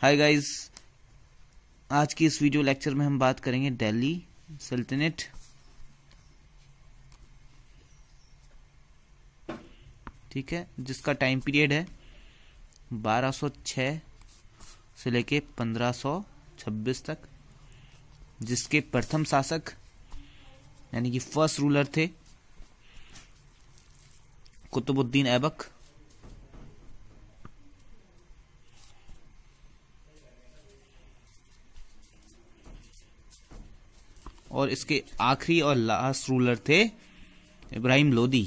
Hi guys, आज की इस वीडियो लेक्चर में हम बात करेंगे दिल्ली सल्तनत। ठीक है, जिसका टाइम पीरियड है 1206 से लेके 1526 तक, जिसके प्रथम शासक यानी कि फर्स्ट रूलर थे कुतुबुद्दीन ऐबक। और इसके आखिरी और लास्ट रूलर थे इब्राहिम लोदी।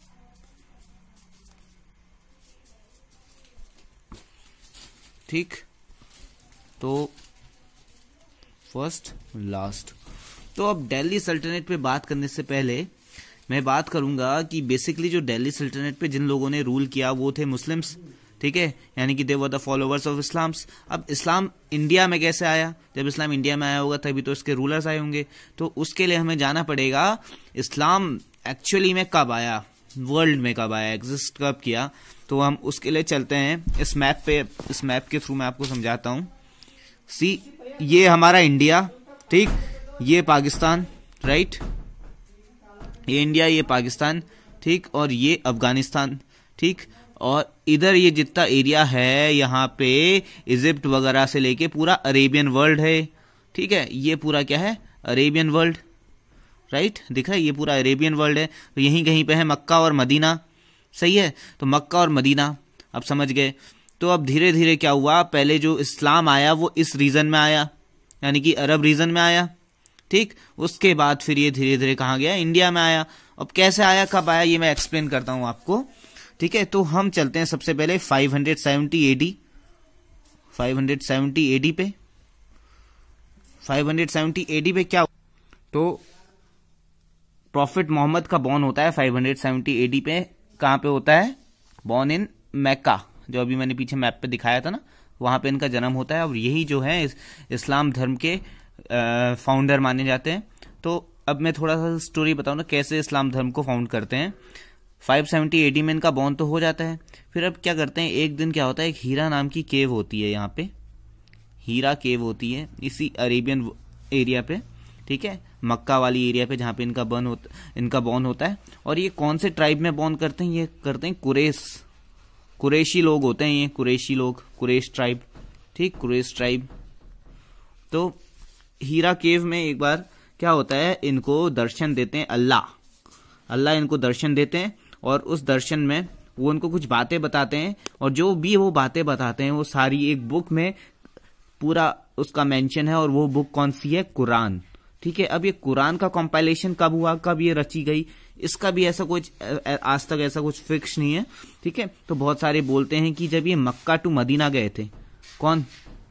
ठीक, तो फर्स्ट लास्ट। तो अब दिल्ली सल्तनत पे बात करने से पहले मैं बात करूंगा कि बेसिकली जो दिल्ली सल्तनत पे जिन लोगों ने रूल किया वो थे मुस्लिम्स। ठीक है, यानी कि they were the followers of Islam. अब इस्लाम इंडिया में कैसे आया? जब इस्लाम इंडिया में आया होगा तभी तो इसके रूलर्स आए होंगे। तो उसके लिए हमें जाना पड़ेगा इस्लाम एक्चुअली में कब आया, वर्ल्ड में कब आया, एग्जिस्ट कब किया। तो हम उसके लिए चलते हैं इस मैप पे। इस मैप के थ्रू मैं आपको समझाता हूं। सी, ये हमारा इंडिया, ठीक, ये पाकिस्तान, राइट, ये इंडिया, ये पाकिस्तान, ठीक, और ये अफगानिस्तान, ठीक, और इधर ये जितना एरिया है यहाँ पे इजिप्ट वगैरह से लेके पूरा अरेबियन वर्ल्ड है। ठीक है, ये पूरा क्या है? अरेबियन वर्ल्ड, राइट, दिख रहा है, ये पूरा अरेबियन वर्ल्ड है। तो यहीं कहीं पे है मक्का और मदीना, सही है। तो मक्का और मदीना, अब समझ गए। तो अब धीरे धीरे क्या हुआ, पहले जो इस्लाम आया वो इस रीजन में आया, यानी कि अरब रीजन में आया। ठीक, उसके बाद फिर ये धीरे धीरे कहाँ गया? इंडिया में आया। अब कैसे आया, कब आया, ये मैं एक्सप्लेन करता हूं आपको। ठीक है, तो हम चलते हैं सबसे पहले 570 एडी, 570 एडी पे। 570 एडी पे क्या? तो प्रॉफिट मोहम्मद का बॉर्न होता है 570 एडी पे। कहां पे होता है? बॉर्न इन मैक्का, जो अभी मैंने पीछे मैप पे दिखाया था ना, वहां पे इनका जन्म होता है। और यही जो है इस्लाम धर्म के फाउंडर माने जाते हैं। तो अब मैं थोड़ा सा स्टोरी बताऊं ना, कैसे इस्लाम धर्म को फाउंड करते हैं। 570 एडी में इनका बॉर्न तो हो जाता है। फिर अब क्या करते हैं, एक दिन क्या होता है, एक हीरा नाम की केव होती है यहाँ पे, हीरा केव होती है इसी अरेबियन एरिया पे। ठीक है, मक्का वाली एरिया पे जहाँ पे इनका बॉर्न होता है। और ये कौन से ट्राइब में बॉर्न करते हैं? ये करते हैं कुरैशी लोग होते हैं, ये कुरैशी लोग, कुरैश ट्राइब। ठीक, कुरैश ट्राइब। तो हीरा केव में एक बार क्या होता है, इनको दर्शन देते हैं अल्लाह इनको दर्शन देते हैं। और उस दर्शन में वो उनको कुछ बातें बताते हैं। और जो भी वो बातें बताते हैं वो सारी एक बुक में पूरा उसका मेंशन है। और वो बुक कौन सी है? कुरान। ठीक है, अब ये कुरान का कंपाइलेशन कब हुआ, कब ये रची गई, इसका भी ऐसा कुछ आज तक ऐसा कुछ फिक्स नहीं है। ठीक है, तो बहुत सारे बोलते हैं कि जब ये मक्का टू मदीना गए थे, कौन?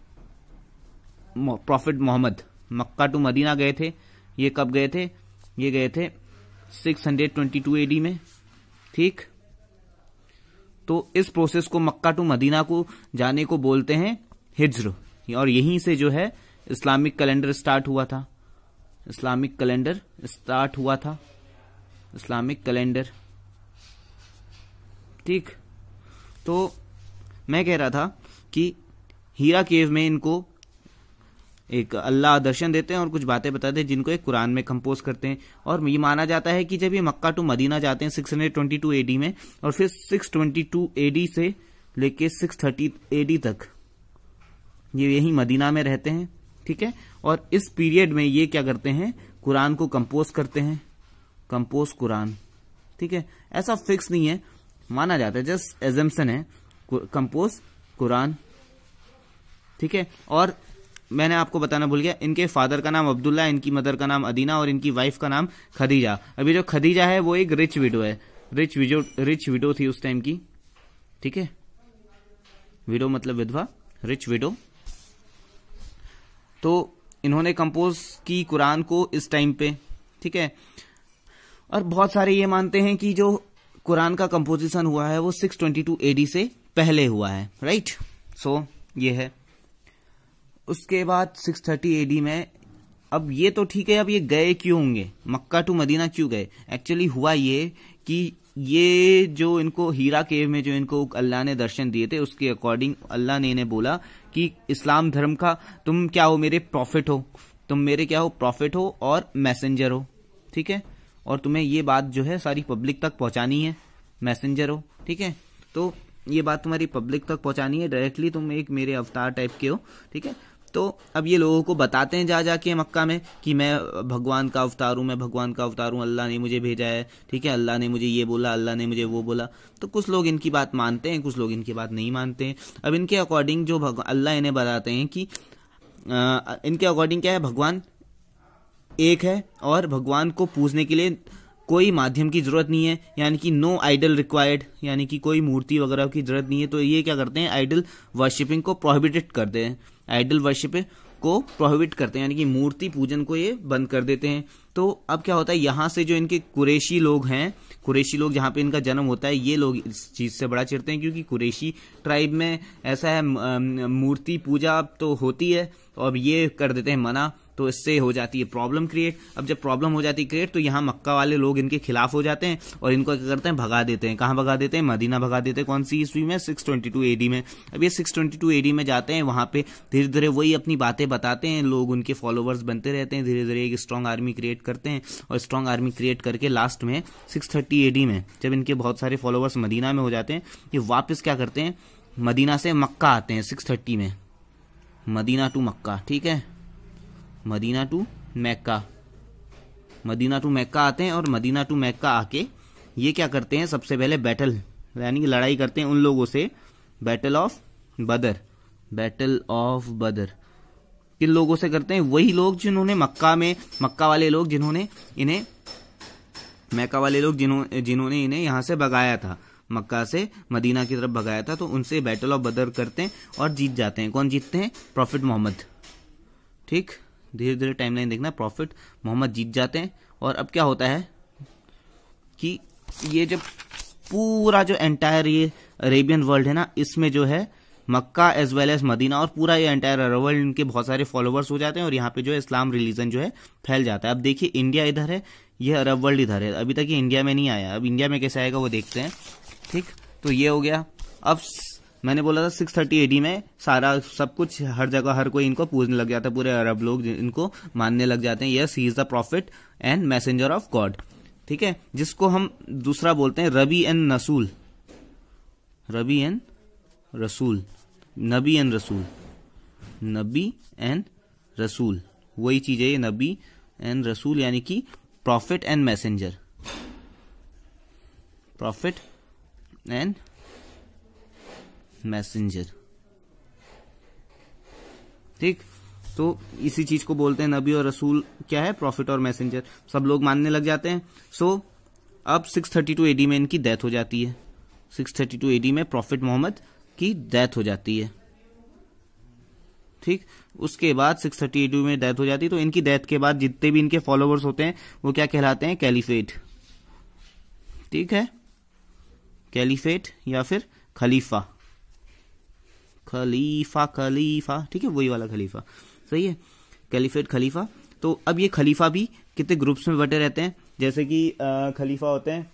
Prophet Muhammad Mecca to Medina गए थे। ये कब गए थे? ये गए थे 622 एडी में। ठीक, तो इस प्रोसेस को, मक्का टू मदीना को जाने को बोलते हैं हिज्र। और यहीं से जो है इस्लामिक कैलेंडर स्टार्ट हुआ था। Islamic calendar. ठीक, तो मैं कह रहा था कि हीरा केव में इनको एक अल्लाह दर्शन देते हैं और कुछ बातें बताते हैं, जिनको एक कुरान में कंपोज करते हैं। और ये माना जाता है कि जब ये मक्का टू मदीना जाते हैं 622 एडी में, और फिर 622 एडी से लेके 630 एडी तक ये यही मदीना में रहते हैं। ठीक है, और इस पीरियड में ये क्या करते हैं, कुरान को कंपोज करते हैं, कंपोज कुरान। ठीक है, ऐसा फिक्स नहीं है, माना जाता है, जस्ट एजम्पशन है, कंपोज कुरान। ठीक है, और मैंने आपको बताना भूल गया, इनके फादर का नाम अब्दुल्ला, इनकी मदर का नाम अदीना, और इनकी वाइफ का नाम खदीजा। अभी जो खदीजा है वो एक रिच विडो है, रिच विडो थी उस टाइम की। ठीक है, विडो मतलब विधवा, रिच विडो। तो इन्होंने कंपोज की कुरान को इस टाइम पे। ठीक है, और बहुत सारे ये मानते हैं कि जो कुरान का कंपोजिशन हुआ है वो 622 एडी से पहले हुआ है, राइट। सो ये है। उसके बाद 630 एडी में, अब ये तो ठीक है, अब ये गए क्यों होंगे, मक्का टू मदीना क्यों गए? एक्चुअली हुआ ये कि ये जो इनको हीरा केव में जो इनको अल्लाह ने दर्शन दिए थे, उसके अकॉर्डिंग अल्लाह ने इन्हें बोला कि इस्लाम धर्म का तुम क्या हो, मेरे प्रॉफिट हो, तुम मेरे क्या हो, प्रॉफिट हो और मैसेंजर हो, ठीक है, और तुम्हें ये बात जो है सारी पब्लिक तक पहुंचानी है, मैसेंजर हो, ठीक है, तो ये बात तुम्हारी पब्लिक तक पहुंचानी है डायरेक्टली, तुम एक मेरे अवतार टाइप के हो, ठीक है। तो अब ये लोगों को बताते हैं जा जाके मक्का में कि मैं भगवान का अवतार हूँ, मैं भगवान का अवतार हूँ, अल्लाह ने मुझे भेजा है, ठीक है, अल्लाह ने मुझे ये बोला, अल्लाह ने मुझे वो बोला। तो कुछ लोग इनकी बात मानते हैं, कुछ लोग इनकी बात नहीं मानते हैं। अब इनके अकॉर्डिंग जो अल्लाह इन्हें बताते हैं कि इनके अकॉर्डिंग क्या है, भगवान एक है और भगवान को पूजने के लिए कोई माध्यम की जरूरत नहीं है, यानी कि नो आइडल रिक्वायर्ड, यानी कि कोई मूर्ति वगैरह की जरूरत नहीं है। तो ये क्या करते हैं, आइडल वर्शिपिंग को प्रोहिबिटेड करते हैं, आइडल वर्शिप को प्रोहिबिट करते हैं, यानी कि मूर्ति पूजन को ये बंद कर देते हैं। तो अब क्या होता है, यहाँ से जो इनके कुरैशी लोग हैं, कुरैशी लोग जहाँ पे इनका जन्म होता है, ये लोग इस चीज से बड़ा चिढ़ते हैं, क्योंकि कुरैशी ट्राइब में ऐसा है मूर्ति पूजा तो होती है और ये कर देते हैं मना, तो इससे हो जाती है प्रॉब्लम क्रिएट। अब जब प्रॉब्लम हो जाती है क्रिएट, तो यहाँ मक्का वाले लोग इनके खिलाफ हो जाते हैं और इनको क्या करते हैं, भगा देते हैं। कहाँ भगा देते हैं, मदीना भगा देते हैं। कौन सी ईस्वी में, 622 एडी में। अब ये 622 एडी में जाते हैं, वहां पे धीरे धीरे वही अपनी बातें बताते हैं, लोग उनके फॉलोवर्स बनते रहते हैं, धीरे धीरे एक स्ट्रॉन्ग आर्मी क्रिएट करते हैं और स्ट्रॉन्ग आर्मी क्रिएट करके लास्ट में 630 एडी में जब इनके बहुत सारे फॉलोवर्स मदीना में हो जाते हैं, ये वापस क्या करते हैं, मदीना से मक्का आते हैं 630 में, मदीना टू मक्का, ठीक है, Medina to Mecca, Medina to Mecca आते हैं और मदीना टू मैक्का आके ये क्या करते हैं, सबसे पहले बैटल यानी कि लड़ाई करते हैं उन लोगों से, battle of Badr, battle of Badr किन लोगों से करते हैं, वही लोग जिन्होंने मक्का वाले लोग जिन्होंने इन्हें, मैक्का वाले लोग जिन्होंने इन्हें यहां से भगाया था, मक्का से मदीना की तरफ भगाया था, तो उनसे बैटल ऑफ बदर करते हैं और जीत जाते हैं। कौन जीतते हैं, प्रॉफिट मोहम्मद, ठीक, धीरे धीरे टाइमलाइन देखना, प्रॉफिट मोहम्मद जीत जाते हैं। और अब क्या होता है कि ये जब पूरा जो एंटायर ये अरेबियन वर्ल्ड है ना, इसमें जो है Mecca as well as Medina और पूरा ये एंटायर अरब वर्ल्ड, इनके बहुत सारे फॉलोवर्स हो जाते हैं और यहाँ पे जो है इस्लाम रिलीजन जो है फैल जाता है। अब देखिए इंडिया इधर है, ये अरब वर्ल्ड इधर है, अभी तक ये इंडिया में नहीं आया, अब इंडिया में कैसे आएगा वो देखते हैं, ठीक। तो ये हो गया। अब मैंने बोला था 630 एडी में सारा सब कुछ हर जगह हर कोई इनको पूजने लग जाता है, पूरे अरब लोग इनको मानने लग जाते हैं, yes he is the prophet and messenger of God, ठीक है, जिसको हम दूसरा बोलते हैं रबी एंड नसूल, रबी एंड रसूल, नबी एंड रसूल, नबी एंड रसूल, वही चीज है ये, नबी एंड रसूल, यानी कि prophet and messenger, prophet and messenger, ठीक। तो इसी चीज को बोलते हैं नबी और रसूल क्या है, प्रॉफिट और मैसेंजर, सब लोग मानने लग जाते हैं। सो अब 632 एडी में इनकी डेथ हो जाती है, 632 एडी में प्रॉफिट मोहम्मद की डेथ हो जाती है, ठीक। उसके बाद 630 एडी में डेथ हो जाती है, तो इनकी डेथ के बाद जितने भी इनके फॉलोवर्स होते हैं वो क्या कहलाते हैं, कैलिफेट, ठीक है, कैलिफेट या फिर खलीफा, खलीफा खलीफा, ठीक है, वही वाला खलीफा, सही है, कैलिफेट खलीफा। तो अब ये खलीफा भी कितने ग्रुप्स में बटे रहते हैं, जैसे कि खलीफा होते हैं,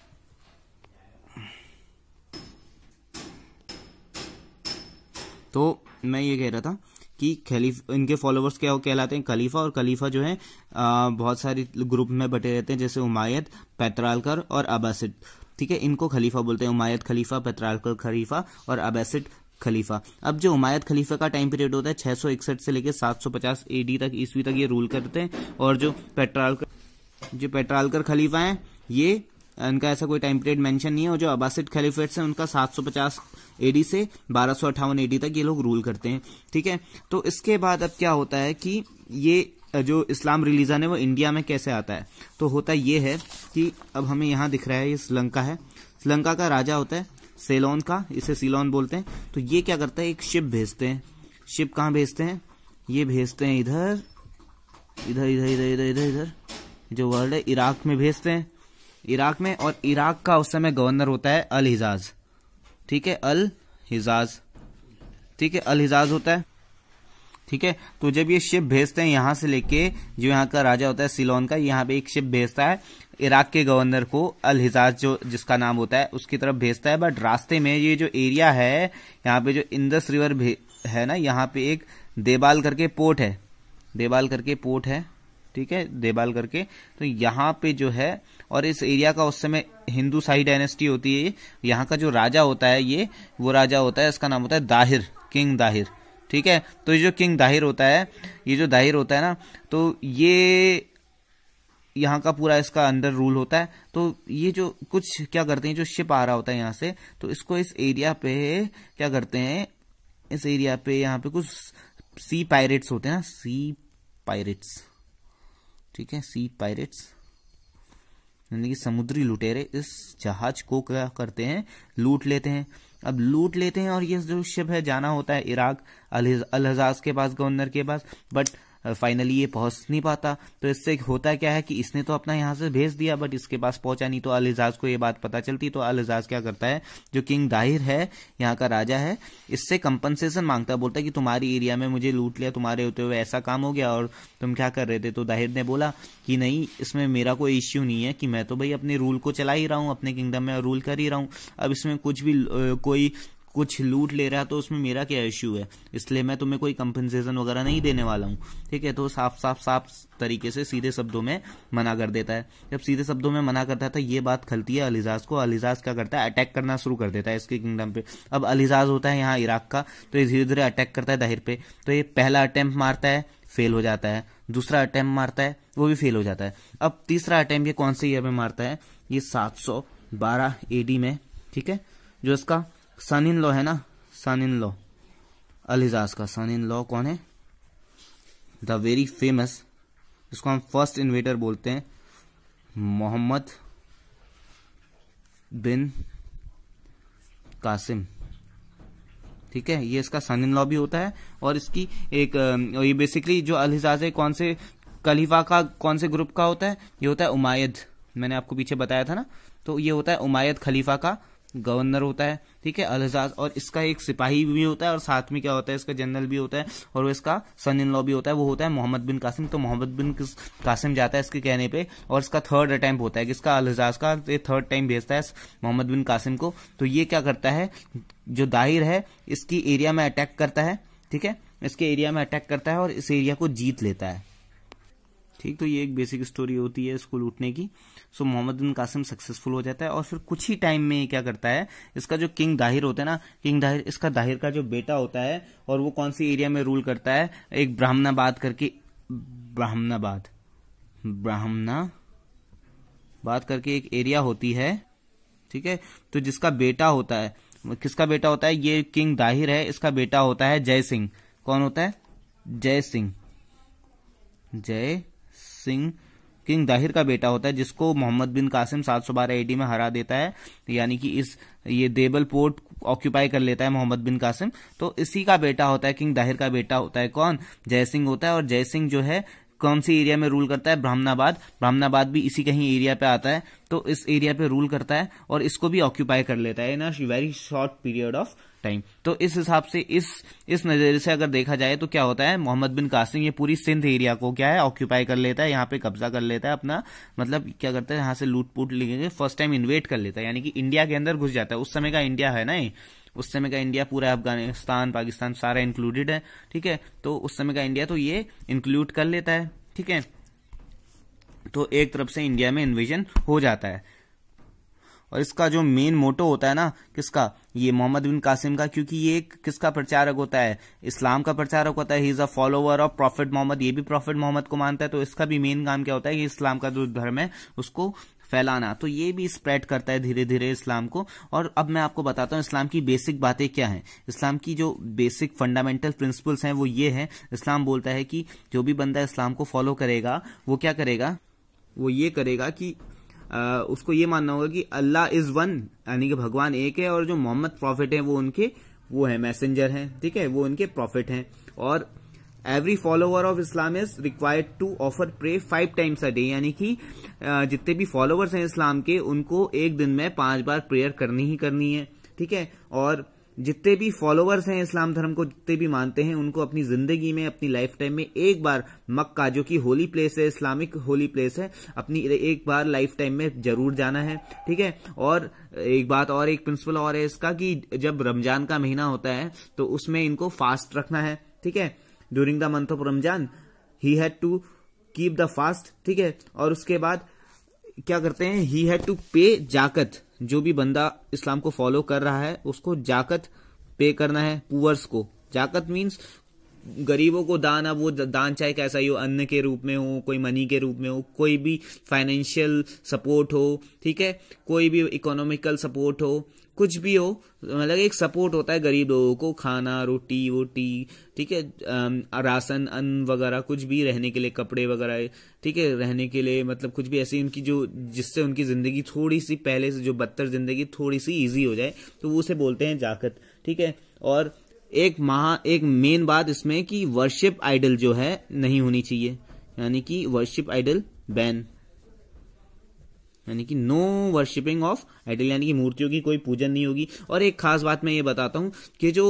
तो मैं ये कह रहा था कि इनके फॉलोवर्स क्या कहलाते हैं, खलीफा, और खलीफा जो है बहुत सारे ग्रुप में बटे रहते हैं, जैसे उमायद, पेट्रार्कर और अब्बासिड, ठीक है, इनको खलीफा बोलते हैं, उमायद खलीफा, पेट्रार्कर खलीफा और अब्बासिड खलीफा। अब जो उमायद खलीफा का टाइम पीरियड होता है 661 से लेकर 750 एडी तक, ईस्वी तक ये रूल करते हैं, और जो पेट्रार्कर खलीफा हैं ये इनका ऐसा कोई टाइम पीरियड मेंशन नहीं है, और जो अब्बासिड खलीफेट्स हैं उनका 750 एडी से 1258 एडी तक ये लोग रूल करते हैं, ठीक है। तो इसके बाद अब क्या होता है कि ये जो इस्लाम रिलीजन है वो इंडिया में कैसे आता है, तो होता ये है कि अब हमें यहाँ दिख रहा है ये श्रीलंका है, श्रीलंका का राजा होता है सेलोन का, इसे सीलोन बोलते हैं। तो ये क्या करता है, एक शिप भेजते हैं, शिप कहाँ भेजते हैं, ये भेजते हैं इधर इधर इधर इधर इधर इधर इधर जो वर्ल्ड है इराक में भेजते हैं, इराक में, और इराक का उस समय गवर्नर होता है अल हिजाज, ठीक है, अल हिजाज, ठीक है, अल हिजाज होता है। ठीक है। तो जब ये शिप भेजते हैं यहां से लेके, जो यहाँ का राजा होता है सिलोन का, यहाँ पे एक शिप भेजता है इराक के गवर्नर को, अल हिजाज जो जिसका नाम होता है, उसकी तरफ भेजता है। बट रास्ते में ये जो एरिया है यहाँ पे, जो इंदस रिवर है ना, यहाँ पे एक देबाल करके पोर्ट है, देबाल करके पोर्ट है, ठीक है, देबाल करके। तो यहाँ पे जो है, और इस एरिया का उस समय हिंदू शाही डायनेस्टी होती है। यहाँ का जो राजा होता है ये, वो राजा होता है, इसका नाम होता है दाहिर, किंग दाहिर, ठीक है। तो ये जो किंग दाहिर होता है, ये जो दाहिर होता है ना, तो ये यहाँ का पूरा इसका अंडर रूल होता है। तो ये जो कुछ क्या करते हैं, जो शिप आ रहा होता है यहाँ से, तो इसको इस एरिया पे क्या करते हैं, इस एरिया पे यहाँ पे कुछ सी पायरेट्स होते हैं ना, सी पायरेट्स, ठीक है, सी पायरेट्स यानी कि समुद्री लुटेरे इस जहाज को क्या करते हैं, लूट लेते हैं। अब लूट लेते हैं और ये जो शिप है जाना होता है इराक अल हजाज के पास, गवर्नर के पास, बट फाइनली ये पहुंच नहीं पाता। तो इससे होता क्या है कि इसने तो अपना यहाँ से भेज दिया, बट इसके पास पहुंचा नहीं। तो अल हजाज को ये बात पता चलती, तो अल हजाज क्या करता है, जो किंग दाहिर है यहाँ का राजा है, इससे कंपनसेशन मांगता है, बोलता है कि तुम्हारी एरिया में मुझे लूट लिया, तुम्हारे होते हुए ऐसा काम हो गया और तुम क्या कर रहे थे। तो दाहिर ने बोला कि नहीं, इसमें मेरा कोई इश्यू नहीं है, कि मैं तो भाई अपने रूल को चला ही रहा हूँ, अपने किंगडम में रूल कर ही रहा हूँ। अब इसमें कुछ भी कोई कुछ लूट ले रहा है तो उसमें मेरा क्या इश्यू है, इसलिए मैं तुम्हें कोई कंपनसेशन वगैरह नहीं देने वाला हूँ, ठीक है। तो साफ तरीके से सीधे शब्दों में मना कर देता है। जब सीधे शब्दों में मना करता है तो ये बात खलती है अल हिजाज को। अल हिजाज क्या करता है, अटैक करना शुरू कर देता है इसके किंगडम पे। अब अल हिजाज होता है यहाँ इराक का, तो ये धीरे धीरे अटैक करता है दाहिर पे। तो ये पहला अटेम्प्ट मारता है, फेल हो जाता है, दूसरा अटेम्प्ट मारता है, वो भी फेल हो जाता है। अब तीसरा अटेम्प्ट ये कौन से ईयर में मारता है, ये 712 AD में, ठीक है। जो इसका सन इन लॉ है ना, सन इन लॉ अल हिजाज का सन इन लॉ कौन है, द वेरी फेमस, जिसको हम फर्स्ट इन्वेडर बोलते हैं, मोहम्मद बिन कासिम, ठीक है। ये इसका सन इन लॉ भी होता है। और इसकी एक ये बेसिकली जो अल हिजाज है, कौन से खलीफा का, कौन से ग्रुप का होता है, ये होता है उमायद, मैंने आपको पीछे बताया था ना। तो ये होता है उमायद खलीफा का गवर्नर होता है, ठीक है, अल हिजाज। और इसका एक सिपाही भी होता है, और साथ में क्या होता है, इसका जनरल भी होता है, और वो इसका सन इन लॉ भी होता है, वो होता है मोहम्मद बिन कासिम। तो मोहम्मद बिन कासिम जाता है इसके कहने पे, और इसका थर्ड अटेम्प्ट होता है किसका, अल हिजाज का। ये थर्ड टाइम भेजता है मोहम्मद बिन कासिम को। तो ये क्या करता है, जो दाहिर है इसकी एरिया में अटैक करता है, ठीक है, इसके एरिया में अटैक करता है और इस एरिया को जीत लेता है, ठीक। तो ये एक बेसिक स्टोरी होती है इसको लूटने की। So Muhammad bin Qasim successful हो जाता है, और फिर कुछ ही टाइम में क्या करता है, इसका जो किंग दाहिर होता है ना, किंग दाहिर, इसका दाहिर का जो बेटा होता है, और वो कौन सी एरिया में रूल करता है, एक ब्राह्मणाबाद करके, ब्राह्मणाबाद करके एक एरिया होती है, ठीक है। तो जिसका बेटा होता है, किसका बेटा होता है, ये किंग दाहिर है, इसका बेटा होता है जय सिंह। कौन होता है, जय सिंह, जय सिंह किंग दाहिर का बेटा होता है, जिसको मोहम्मद बिन कासिम 712 AD में हरा देता है। यानी कि ये देबल पोर्ट ऑक्यूपाई कर लेता है मोहम्मद बिन कासिम। तो इसी का बेटा होता है, किंग दाहिर का बेटा होता है कौन, जय सिंह होता है। और जय सिंह जो है कौन सी एरिया में रूल करता है, ब्राह्मणाबाद भी इसी कहीं एरिया पे आता है। तो इस एरिया पे रूल करता है और इसको भी ऑक्यूपाई कर लेता है in a very short period of time. तो इस हिसाब से इस नजरिए से अगर देखा जाए तो क्या होता है, मोहम्मद बिन कासिम ये पूरी सिंध एरिया को क्या है, ऑक्यूपाई कर लेता है, यहाँ पे कब्जा कर लेता है अपना, मतलब क्या करता है, यहाँ से लूट पूट लेके फर्स्ट टाइम इन्वेट कर लेता है, यानी कि इंडिया के अंदर घुस जाता है। उस समय का इंडिया है ना, उस समय का इंडिया पूरा अफगानिस्तान पाकिस्तान सारा इंक्लूडेड है, ठीक है। तो उस समय का इंडिया तो ये इंक्लूड कर लेता है, ठीक है। तो एक तरफ से इंडिया में इन्वेजन हो जाता है। और इसका जो मेन मोटो होता है ना, किसका, ये मोहम्मद बिन कासिम का, क्योंकि ये किसका प्रचारक होता है, इस्लाम का प्रचारक होता है। He is a follower of prophet Muhammad, ये भी प्रॉफिट मोहम्मद को मानता है। तो इसका भी मेन काम क्या होता है कि इस्लाम का जो धर्म है उसको फैलाना। तो ये भी स्प्रेड करता है धीरे धीरे इस्लाम को। और अब मैं आपको बताता हूँ इस्लाम की बेसिक बातें क्या हैं। इस्लाम की जो बेसिक फंडामेंटल प्रिंसिपल्स हैं वो ये है, इस्लाम बोलता है कि जो भी बंदा इस्लाम को फॉलो करेगा वो क्या करेगा, वो ये करेगा कि उसको ये मानना होगा कि अल्लाह इज वन, यानी कि भगवान एक है, और जो मोहम्मद प्रॉफिट है वो है मैसेंजर हैं, ठीक है, वो उनके प्रॉफिट हैं। और every follower of Islam is required to offer pray 5 times a day, यानी कि जितने भी फॉलोवर्स हैं इस्लाम के उनको एक दिन में 5 बार प्रेयर करनी ही करनी है, ठीक है। और जितने भी फॉलोअर्स हैं इस्लाम धर्म को, जितने भी मानते हैं, उनको अपनी जिंदगी में, अपनी लाइफ टाइम में एक बार मक्का, जो कि होली प्लेस है, इस्लामिक होली प्लेस है, अपनी एक बार लाइफ टाइम में जरूर जाना है। ठीक है। और एक बात और, एक प्रिंसिपल और है इसका कि जब रमजान का महीना होता है तो उसमें इनको फास्ट रखना है। ठीक है। During the month of Ramzan he had to keep the fast. ठीक है। और उसके बाद क्या करते हैं, ही हैड टू पे जाकत। जो भी बंदा इस्लाम को फॉलो कर रहा है उसको जाकत पे करना है, पुअर्स को। जाकत मीन्स गरीबों को दान। अब वो दान चाहे कैसा ही हो, अन्न के रूप में हो, कोई मनी के रूप में हो, कोई भी फाइनेंशियल सपोर्ट हो, ठीक है, कोई भी इकोनॉमिकल सपोर्ट हो, कुछ भी हो, मतलब एक सपोर्ट होता है गरीब लोगों को, खाना, रोटी वोटी, ठीक है, राशन, अन्न वगैरह, कुछ भी, रहने के लिए कपड़े वगैरह, ठीक है, रहने के लिए, मतलब कुछ भी ऐसी उनकी जो, जिससे उनकी जिंदगी थोड़ी सी पहले से जो बदतर जिंदगी थोड़ी सी इजी हो जाए, तो वो उसे बोलते हैं जाकत। ठीक है। और एक मेन बात इसमें कि वर्शिप आइडल जो है नहीं होनी चाहिए, यानी कि वर्शिप आइडल बैन, यानी कि नो वर्शिपिंग ऑफ आइडल, यानी कि मूर्तियों की कोई पूजन नहीं होगी। और एक खास बात मैं ये बताता हूं कि जो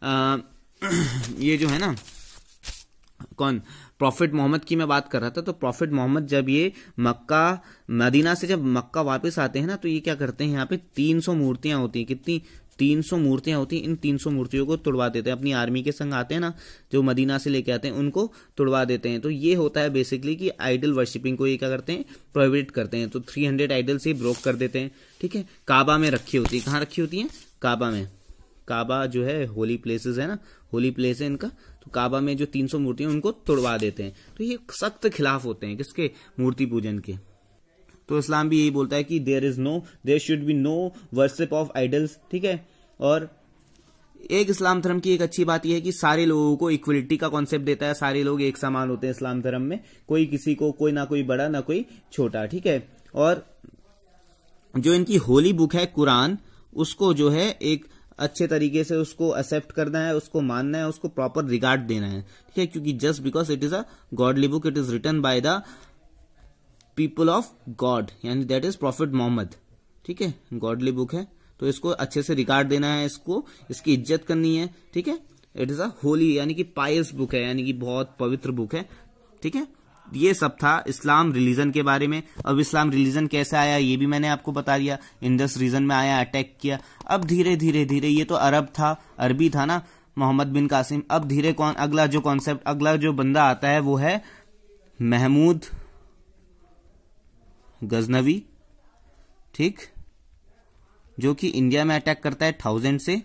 ये जो है ना, कौन, प्रॉफिट मोहम्मद की मैं बात कर रहा था, तो प्रॉफिट मोहम्मद जब ये मदीना से जब मक्का वापस आते हैं ना, तो ये क्या करते हैं, यहाँ पे 300 मूर्तियां होती हैं। कितनी? 300 मूर्तियां होती हैं। इन 300 मूर्तियों को तुड़वा देते हैं। अपनी आर्मी के संग आते हैं ना, जो मदीना से लेके आते हैं, उनको तुड़वा देते हैं। तो ये होता है बेसिकली कि आइडल वर्शिपिंग को ये क्या करते हैं, प्रोहिबिट करते हैं। तो 300 आइडल से ब्रोक कर देते हैं। ठीक है। काबा में रखी होती है। कहाँ रखी होती है? काबा में। काबा जो है होली प्लेसेस है ना, होली प्लेस है इनका, तो काबा में जो 300 मूर्तियां उनको तुड़वा देते हैं। तो ये सख्त खिलाफ होते हैं किसके? मूर्ति पूजन के। तो इस्लाम भी यही बोलता है कि there should be no worship of idols. ठीक है। और एक इस्लाम धर्म की एक अच्छी बात यह है कि सारे लोगों को इक्वलिटी का कॉन्सेप्ट देता है। सारे लोग एक समान होते हैं इस्लाम धर्म में, कोई किसी को, कोई ना कोई बड़ा ना कोई छोटा। ठीक है। और जो इनकी होली बुक है कुरान, उसको जो है एक अच्छे तरीके से उसको एक्सेप्ट करना है, उसको मानना है, उसको प्रॉपर रिगार्ड देना है। ठीक है। क्योंकि just because it is a godly book, it is written by the people of God, यानी दैट इज प्रॉफिट मोहम्मद। ठीक है। गॉडली बुक है तो इसको अच्छे से रिगार्ड देना है, इसको, इसकी इज्जत करनी है। ठीक है। इट इज अ होली, यानी कि पायस बुक है, यानी कि बहुत पवित्र बुक है। ठीक है। ये सब था इस्लाम रिलीजन के बारे में। अब इस्लाम रिलीजन कैसे आया ये भी मैंने आपको बता दिया। इंडस रीजन में आया, अटैक किया। अब धीरे धीरे धीरे, ये तो अरब था, अरबी था ना, मोहम्मद बिन कासिम। अब धीरे अगला जो कॉन्सेप्ट, अगला जो बंदा आता है वो है महमूद गजनवी। ठीक। जो कि इंडिया में अटैक करता है 1000 से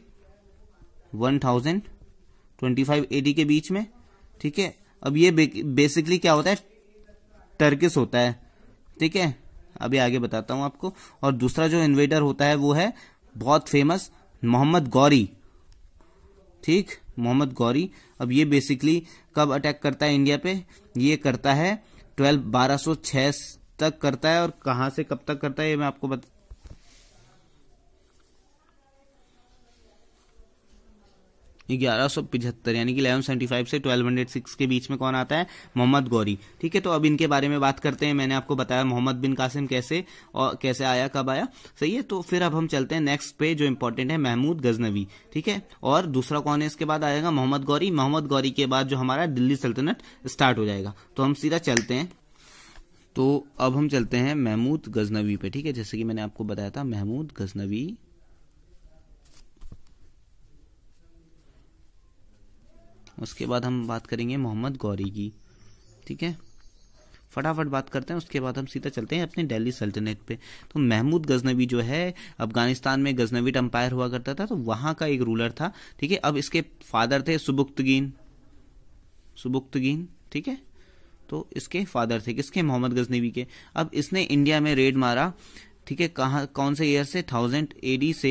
1025 AD के बीच में। ठीक है। अब ये बेसिकली क्या होता है, टर्किश होता है। ठीक है। अभी आगे बताता हूं आपको। और दूसरा जो इन्वेडर होता है वो है बहुत फेमस मोहम्मद गौरी। ठीक, मोहम्मद गौरी। अब ये बेसिकली कब अटैक करता है इंडिया पे? ये करता है 1206 तक करता है। और कहां से कब तक करता है ये मैं आपको 1175, यानी कि 1175 से 1206 के बीच में कौन आता है? मोहम्मद गौरी। ठीक है। तो अब इनके बारे में बात करते हैं। मैंने आपको बताया मोहम्मद बिन कासिम कैसे और कैसे आया, कब आया, सही है। तो फिर अब हम चलते हैं नेक्स्ट पे, जो इंपॉर्टेंट है महमूद गजनवी। ठीक है। और दूसरा कौन है इसके बाद आएगा? मोहम्मद गौरी। मोहम्मद गौरी के बाद जो हमारा दिल्ली सल्तनत स्टार्ट हो जाएगा। तो हम सीधा चलते हैं। तो अब हम चलते हैं महमूद गजनवी पे। ठीक है। जैसे कि मैंने आपको बताया था महमूद गजनवी, उसके बाद हम बात करेंगे मोहम्मद गौरी की। ठीक है। फटाफट बात करते हैं, उसके बाद हम सीधा चलते हैं अपने दिल्ली सल्तनत पे। तो महमूद गजनवी जो है, अफगानिस्तान में गजनवीड एम्पायर हुआ करता था, तो वहां का एक रूलर था। ठीक है। अब इसके फादर थे सुबुक्तगीन। ठीक है। तो इसके फादर थे किसके? मोहम्मद गजनवी के। अब इसने इंडिया में रेड मारा। ठीक है। कहां, कौन से ईयर से? 1000 AD से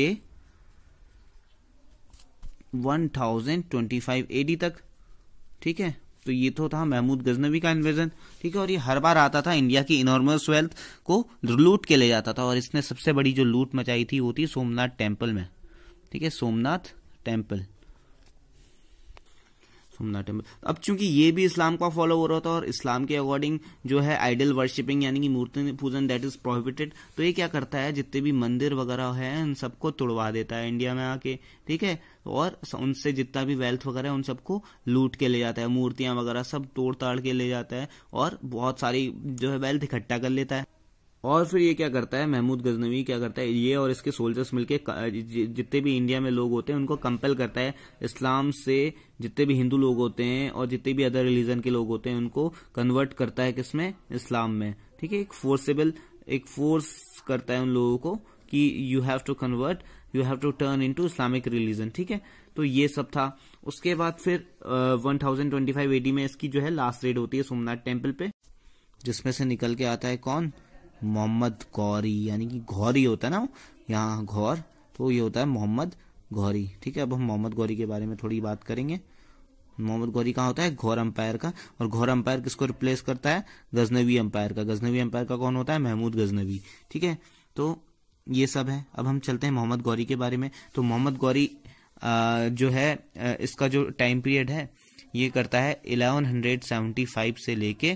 1025 AD तक। ठीक है। तो ये तो था महमूद गजनवी का इन्वेजन। ठीक है। और ये हर बार आता था, इंडिया की इनॉर्मस वेल्थ को लूट के ले जाता था। और इसने सबसे बड़ी जो लूट मचाई थी वो थी सोमनाथ टेम्पल में। ठीक है। सोमनाथ टेम्पल। सोमनाथ टेम्पल। अब चूंकि ये भी इस्लाम का फॉलो हो रहा था और इस्लाम के अकॉर्डिंग जो है आइडल वर्शिपिंग यानी कि मूर्ति पूजन दैट इज प्रोहिबिटेड, तो ये क्या करता है, जितने भी मंदिर वगैरह हैं उन सबको तोड़वा देता है इंडिया में आके, ठीक है, और उनसे जितना भी वेल्थ वगैरह है उन सबको लूट के ले जाता है, मूर्तियां वगैरह सब तोड़ ताड़ के ले जाता है और बहुत सारी जो है वेल्थ इकट्ठा कर लेता है। और फिर ये क्या करता है, महमूद गजनवी क्या करता है, ये और इसके सोल्जर्स मिलके जितने भी इंडिया में लोग होते हैं उनको कंपेल करता है इस्लाम से, जितने भी हिंदू लोग होते हैं और जितने भी अदर रिलीजन के लोग होते हैं उनको कन्वर्ट करता है किसमें, इस्लाम में, ठीक है। एक फोर्स करता है उन लोगों को कि you have to convert, you have to turn into Islamic religion, ठीक है। तो ये सब था। उसके बाद फिर 1025 AD में इसकी जो है लास्ट रेड होती है सोमनाथ टेम्पल पे, जिसमें से निकल के आता है कौन, मोहम्मद गौरी, यानी कि घौरी होता है ना यहाँ घौर, तो ये होता है मोहम्मद गौरी, ठीक है। अब हम मोहम्मद गौरी के बारे में थोड़ी बात करेंगे। मोहम्मद गौरी कहाँ होता है, घौर अंपायर का, और घौर अंपायर किसको रिप्लेस करता है, गजनवी अंपायर का। गजनवी अंपायर का कौन होता है, महमूद गजनवी, ठीक है। तो ये सब है। अब हम चलते हैं मोहम्मद गौरी के बारे में। तो मोहम्मद गौरी जो है इसका जो टाइम पीरियड है ये करता है 1175 से लेके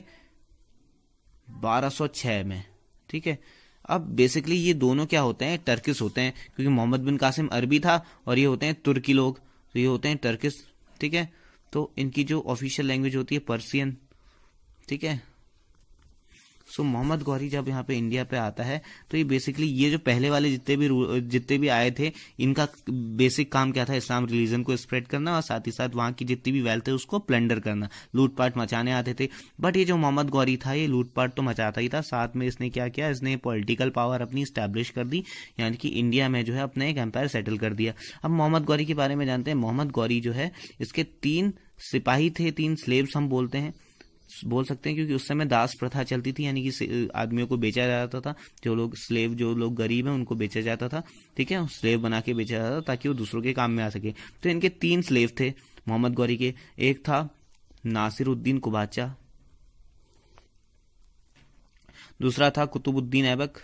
1206 में, ठीक है। अब बेसिकली ये दोनों क्या होते हैं, टर्किश होते हैं, क्योंकि मोहम्मद बिन कासिम अरबी था और ये होते हैं तुर्की लोग, तो ये होते हैं टर्किश, ठीक है। तो इनकी जो ऑफिशियल लैंग्वेज होती है पर्सियन, ठीक है। सो मोहम्मद गौरी जब यहाँ पे इंडिया पे आता है तो ये बेसिकली ये जो पहले वाले जितने भी आए थे इनका बेसिक काम क्या था, इस्लाम रिलीजन को स्प्रेड करना और साथ ही साथ वहाँ की जितनी भी वेल्थ है उसको प्लंडर करना, लूटपाट मचाने आते थे। बट ये जो मोहम्मद गौरी था ये लूटपाट तो मचाता ही था, साथ में इसने क्या किया, इसने पॉलिटिकल पावर अपनी स्टैब्लिश कर दी, यानी कि इंडिया में जो है अपने एक एम्पायर सेटल कर दिया। अब मोहम्मद गौरी के बारे में जानते हैं। मोहम्मद गौरी जो है इसके 3 सिपाही थे, 3 स्लेव्स हम बोल सकते हैं, क्योंकि उस समय दास प्रथा चलती थी, यानी कि आदमियों को बेचा जाता था, जो लोग गरीब हैं उनको बेचा जाता था, ठीक है, स्लेव बना के बेचा जाता था ताकि वो दूसरों के काम में आ सके। तो इनके 3 स्लेव थे मोहम्मद गौरी के। एक था नासिरुद्दीन कुबाचा, दूसरा था कुतुबुद्दीन ऐबक,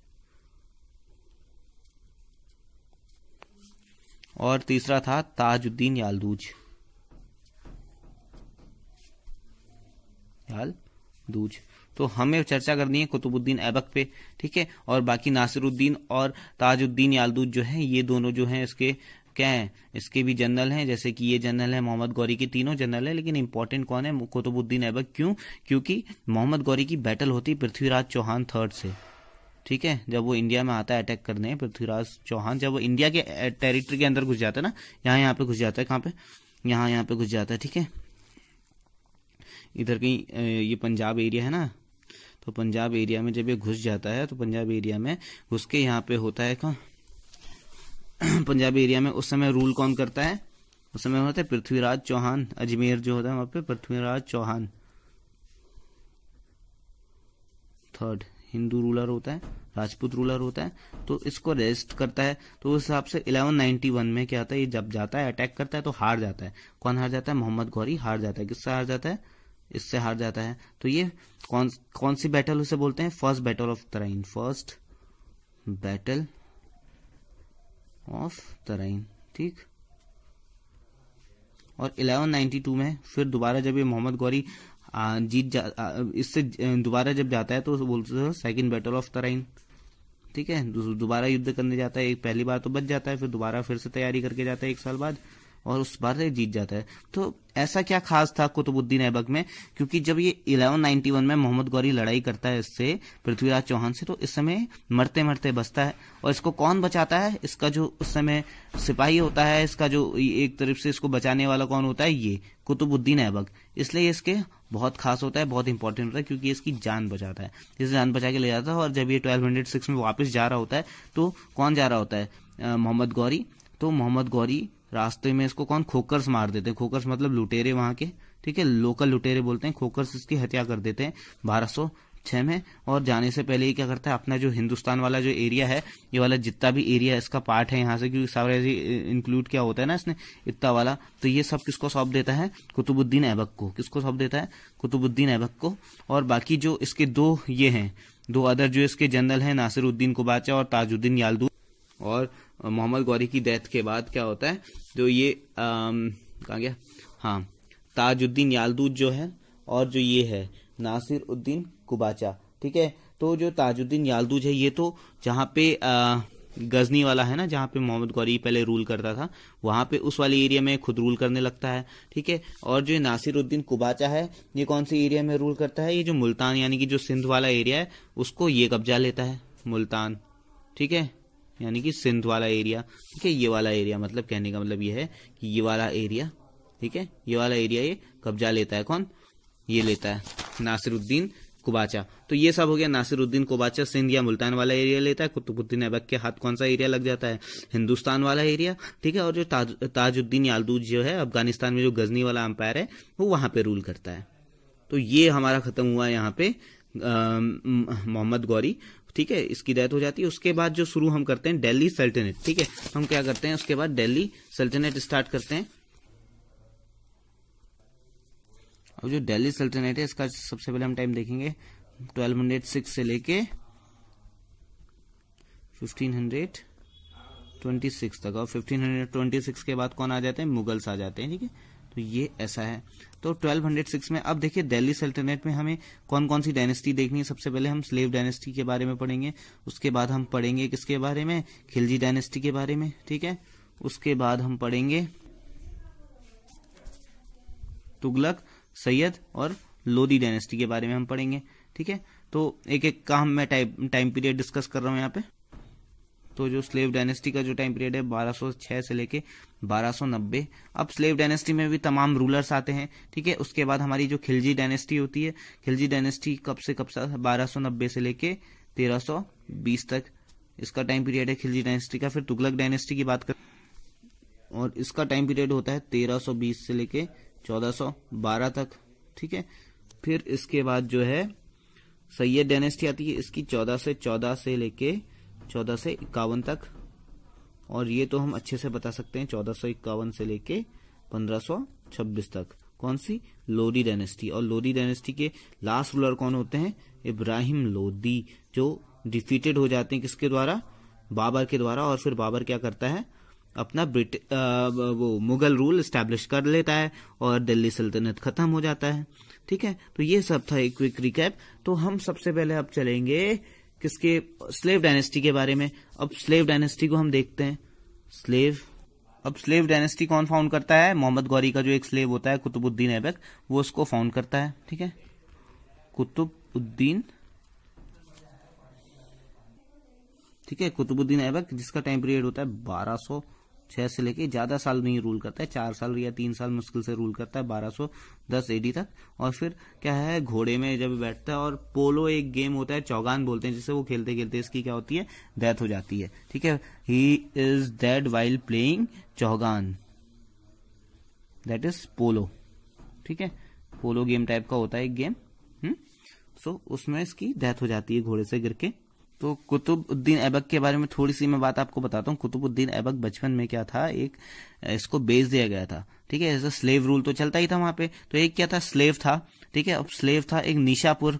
और तीसरा था ताजुद्दीन यालदूज। तो हमें चर्चा करनी है कुतुबुद्दीन ऐबक पे, ठीक है। और बाकी नासिरुद्दीन और ताजुद्दीन यालदूज जो हैं ये दोनों जो हैं इसके क्या है, इसके भी जनरल हैं, जैसे कि ये जनरल है, मोहम्मद गौरी के तीनों जनरल है, लेकिन इंपॉर्टेंट कौन है, कुतुबुद्दीन ऐबक। क्यों, क्योंकि मोहम्मद गौरी की बैटल होती पृथ्वीराज चौहान थर्ड से, ठीक है। जब वो इंडिया में आता है अटैक करने, पृथ्वीराज चौहान जब वो इंडिया के टेरिटरी के अंदर घुस जाता है ना, यहाँ पे घुस जाता है, कहाँ पे, यहाँ पे घुस जाता है, ठीक है। इधर कहीं ये पंजाब एरिया है ना, तो पंजाब एरिया में जब ये घुस जाता है तो पंजाब एरिया में घुस के यहाँ पे होता है कहाँ पंजाब एरिया में उस समय रूल कौन करता है, उस समय होता है पृथ्वीराज चौहान। अजमेर जो होता है वहां पे पृथ्वीराज चौहान थर्ड हिंदू रूलर होता है, राजपूत रूलर होता है, तो इसको रेस्ट करता है। तो उस हिसाब से 1191 में क्या होता है, ये जब जाता है अटैक करता है तो हार जाता है। कौन हार जाता है, मोहम्मद गौरी हार जाता है। किससे हार जाता है, इससे हार जाता है। तो ये कौन सी बैटल उसे बोलते हैं, first battle of Tarain, first battle of Tarain, ठीक। और 1192 में फिर दोबारा जब ये मोहम्मद गौरी इससे दोबारा जब जाता है तो बोलते हैं सेकंड बैटल ऑफ तराइन, ठीक है। दोबारा युद्ध करने जाता है, एक पहली बार तो बच जाता है, फिर दोबारा फिर से तैयारी करके जाता है 1 साल बाद, और उस बार से जीत जाता है। तो ऐसा क्या खास था कुतुबुद्दीन ऐबक में, क्योंकि जब ये 1191 में मोहम्मद गौरी लड़ाई करता है इससे पृथ्वीराज चौहान से, तो इस समय मरते मरते बचता है। और इसको कौन बचाता है, इसका जो उस समय सिपाही होता है, इसका जो एक तरफ से इसको बचाने वाला कौन होता है, ये कुतुबुद्दीन ऐबक। इसलिए इसके बहुत खास होता है, बहुत इंपॉर्टेंट होता है, क्योंकि इसकी जान बचाता है, इसे जान बचा के ले जाता है। और जब ये 1206 में वापस जा रहा होता है तो कौन जा रहा होता है, मोहम्मद गौरी। तो मोहम्मद गौरी रास्ते में इसको कौन, खोकर्स मार देते हैं। खोकर्स मतलब लुटेरे वहां के, ठीक है, लोकल लुटेरे बोलते हैं। खोकर्स इसकी हत्या कर देते हैं 1206 में। और जाने से पहले ही क्या करता है, अपना जो हिंदुस्तान वाला जो एरिया है, ये वाला जितना भी एरिया इसका पार्ट है यहाँ से, क्योंकि सारा इंक्लूड क्या होता है ना इसने, इतना वाला, तो ये सब किसको सौंप देता है, कुतुबुद्दीन ऐबक को। किसको सौंप देता है, कुतुबुद्दीन ऐबक को। और बाकी जो इसके 2 ये हैं, 2 अदर जो इसके जनरल हैं, नासिरुद्दीन कुबाचा और ताजुद्दीन यालदूज। और मोहम्मद गौरी की डेथ के बाद क्या होता है, जो ये कहाँ गया, हाँ, ताजुद्दीन यालदूज जो है, और जो ये है नासिर उद्दीन कुबाचा। ठीक है, तो जो ताजुद्दीन यालदूज है ये तो जहाँ पे गजनी वाला है ना, जहाँ पे मोहम्मद गौरी पहले रूल करता था, वहां पे उस वाले एरिया में खुद रूल करने लगता है। ठीक है, और जो नासिर उद्दीन कुबाचा है ये कौन सी एरिया में रूल करता है, ये जो मुल्तान यानी कि जो सिंध वाला एरिया है उसको ये कब्जा लेता है, मुल्तान। ठीक है, यानी कि सिंध वाला एरिया। ठीक है, ये वाला एरिया, मतलब कहने का मतलब ये है कि ये वाला एरिया, ठीक है, ये वाला एरिया ये कब्जा लेता है। कौन? ये लेता है नासिरुद्दीन कुबाचा। तो ये सब हो गया, नासिरुद्दीन कुबाचा सिंध या मुल्तान वाला एरिया लेता है। कुतुबुद्दीन ऐबक के हाथ कौन सा एरिया लग जाता है? हिंदुस्तान वाला एरिया। ठीक है, और जो ताजुद्दीन यालदूज जो है अफगानिस्तान में जो गजनी वाला अंपायर है वो वहां पे रूल करता है। तो ये हमारा खत्म हुआ यहाँ पे मोहम्मद गौरी। ठीक है, इसकी डेथ हो जाती है। उसके बाद जो शुरू हम करते हैं दिल्ली सल्तनत। ठीक है, हम क्या करते हैं उसके बाद दिल्ली सल्तनत स्टार्ट करते हैं। और जो दिल्ली सल्तनत है इसका सबसे पहले हम टाइम देखेंगे 1206 से लेके 1526 तक, और 1526 के बाद कौन आ जाते हैं? मुगल्स आ जाते हैं। ठीक है, तो ये ऐसा है। तो 1206 में अब देखिए दिल्ली सल्तनत में हमें कौन कौन सी डायनेस्टी देखनी है। सबसे पहले हम स्लेव डायनेस्टी के बारे में पढ़ेंगे, उसके बाद हम पढ़ेंगे किसके बारे में? खिलजी डायनेस्टी के बारे में। ठीक है, उसके बाद हम पढ़ेंगे तुगलक, सैयद और लोदी डायनेस्टी के बारे में हम पढ़ेंगे। ठीक है, तो एक एक का मैं टाइम पीरियड डिस्कस कर रहा हूं यहाँ पे। तो जो स्लेव डायनेस्टी का जो टाइम पीरियड है 1206 से लेके 1290। अब स्लेव डायनेस्टी में भी तमाम रूलर्स आते हैं। ठीक है, उसके बाद हमारी जो खिलजी डायनेस्टी होती है, खिलजी डायनेस्टी कब से कब तक? 1290 से लेके 1320 तक इसका टाइम पीरियड है खिलजी डायनेस्टी का। फिर तुगलक डायनेस्टी की बात कर, और इसका टाइम पीरियड होता है 1320 से लेके 1412 तक। ठीक है, फिर इसके बाद जो है सैयद डायनेस्टी आती है, इसकी 1414 से लेके 1451 तक, और ये तो हम अच्छे से बता सकते हैं 1451 से लेके 1526 तक। कौन सी? लोदी डायनेस्टी। और लोदी डायनेस्टी के लास्ट रूलर कौन होते हैं? इब्राहिम लोदी, जो डिफीटेड हो जाते हैं किसके द्वारा? बाबर के द्वारा। और फिर बाबर क्या करता है? अपना वो मुगल रूल स्टैब्लिश कर लेता है और दिल्ली सल्तनत खत्म हो जाता है। ठीक है, तो ये सब था एक क्विक रिकैप। तो हम सबसे पहले अब चलेंगे किसके? स्लेव डायनेस्टी के बारे में। अब स्लेव डायनेस्टी को हम देखते हैं। अब स्लेव डायनेस्टी कौन फाउंड करता है? मोहम्मद गौरी का जो एक स्लेव होता है कुतुबुद्दीन ऐबक, वो उसको फाउंड करता है। ठीक है, कुतुबुद्दीन, ठीक है, कुतुबुद्दीन ऐबक, जिसका टाइम पीरियड होता है 1206 से लेके, ज्यादा साल नहीं रूल करता है, 4 साल या 3 साल मुश्किल से रूल करता है, 1210 एडी तक। और फिर क्या है, घोड़े में जब बैठता है, और पोलो एक गेम होता है, चौगान बोलते हैं, जिससे वो खेलते खेलते इसकी क्या होती है? डेथ हो जाती है। ठीक है, he is dead while playing chaugan, that is polo. ठीक है, पोलो गेम टाइप का होता है एक गेम। सो उसमें इसकी डेथ हो जाती है घोड़े से गिर के। तो कुतुबुद्दीन ऐबक के बारे में थोड़ी सी मैं बात आपको बताता हूँ। कुतुबुद्दीन ऐबक बचपन में क्या था, एक इसको बेच दिया गया था। ठीक है, ऐसा स्लेव रूल तो चलता ही था वहां पे। तो एक क्या था? स्लेव था। ठीक है, अब स्लेव था एक निशापुर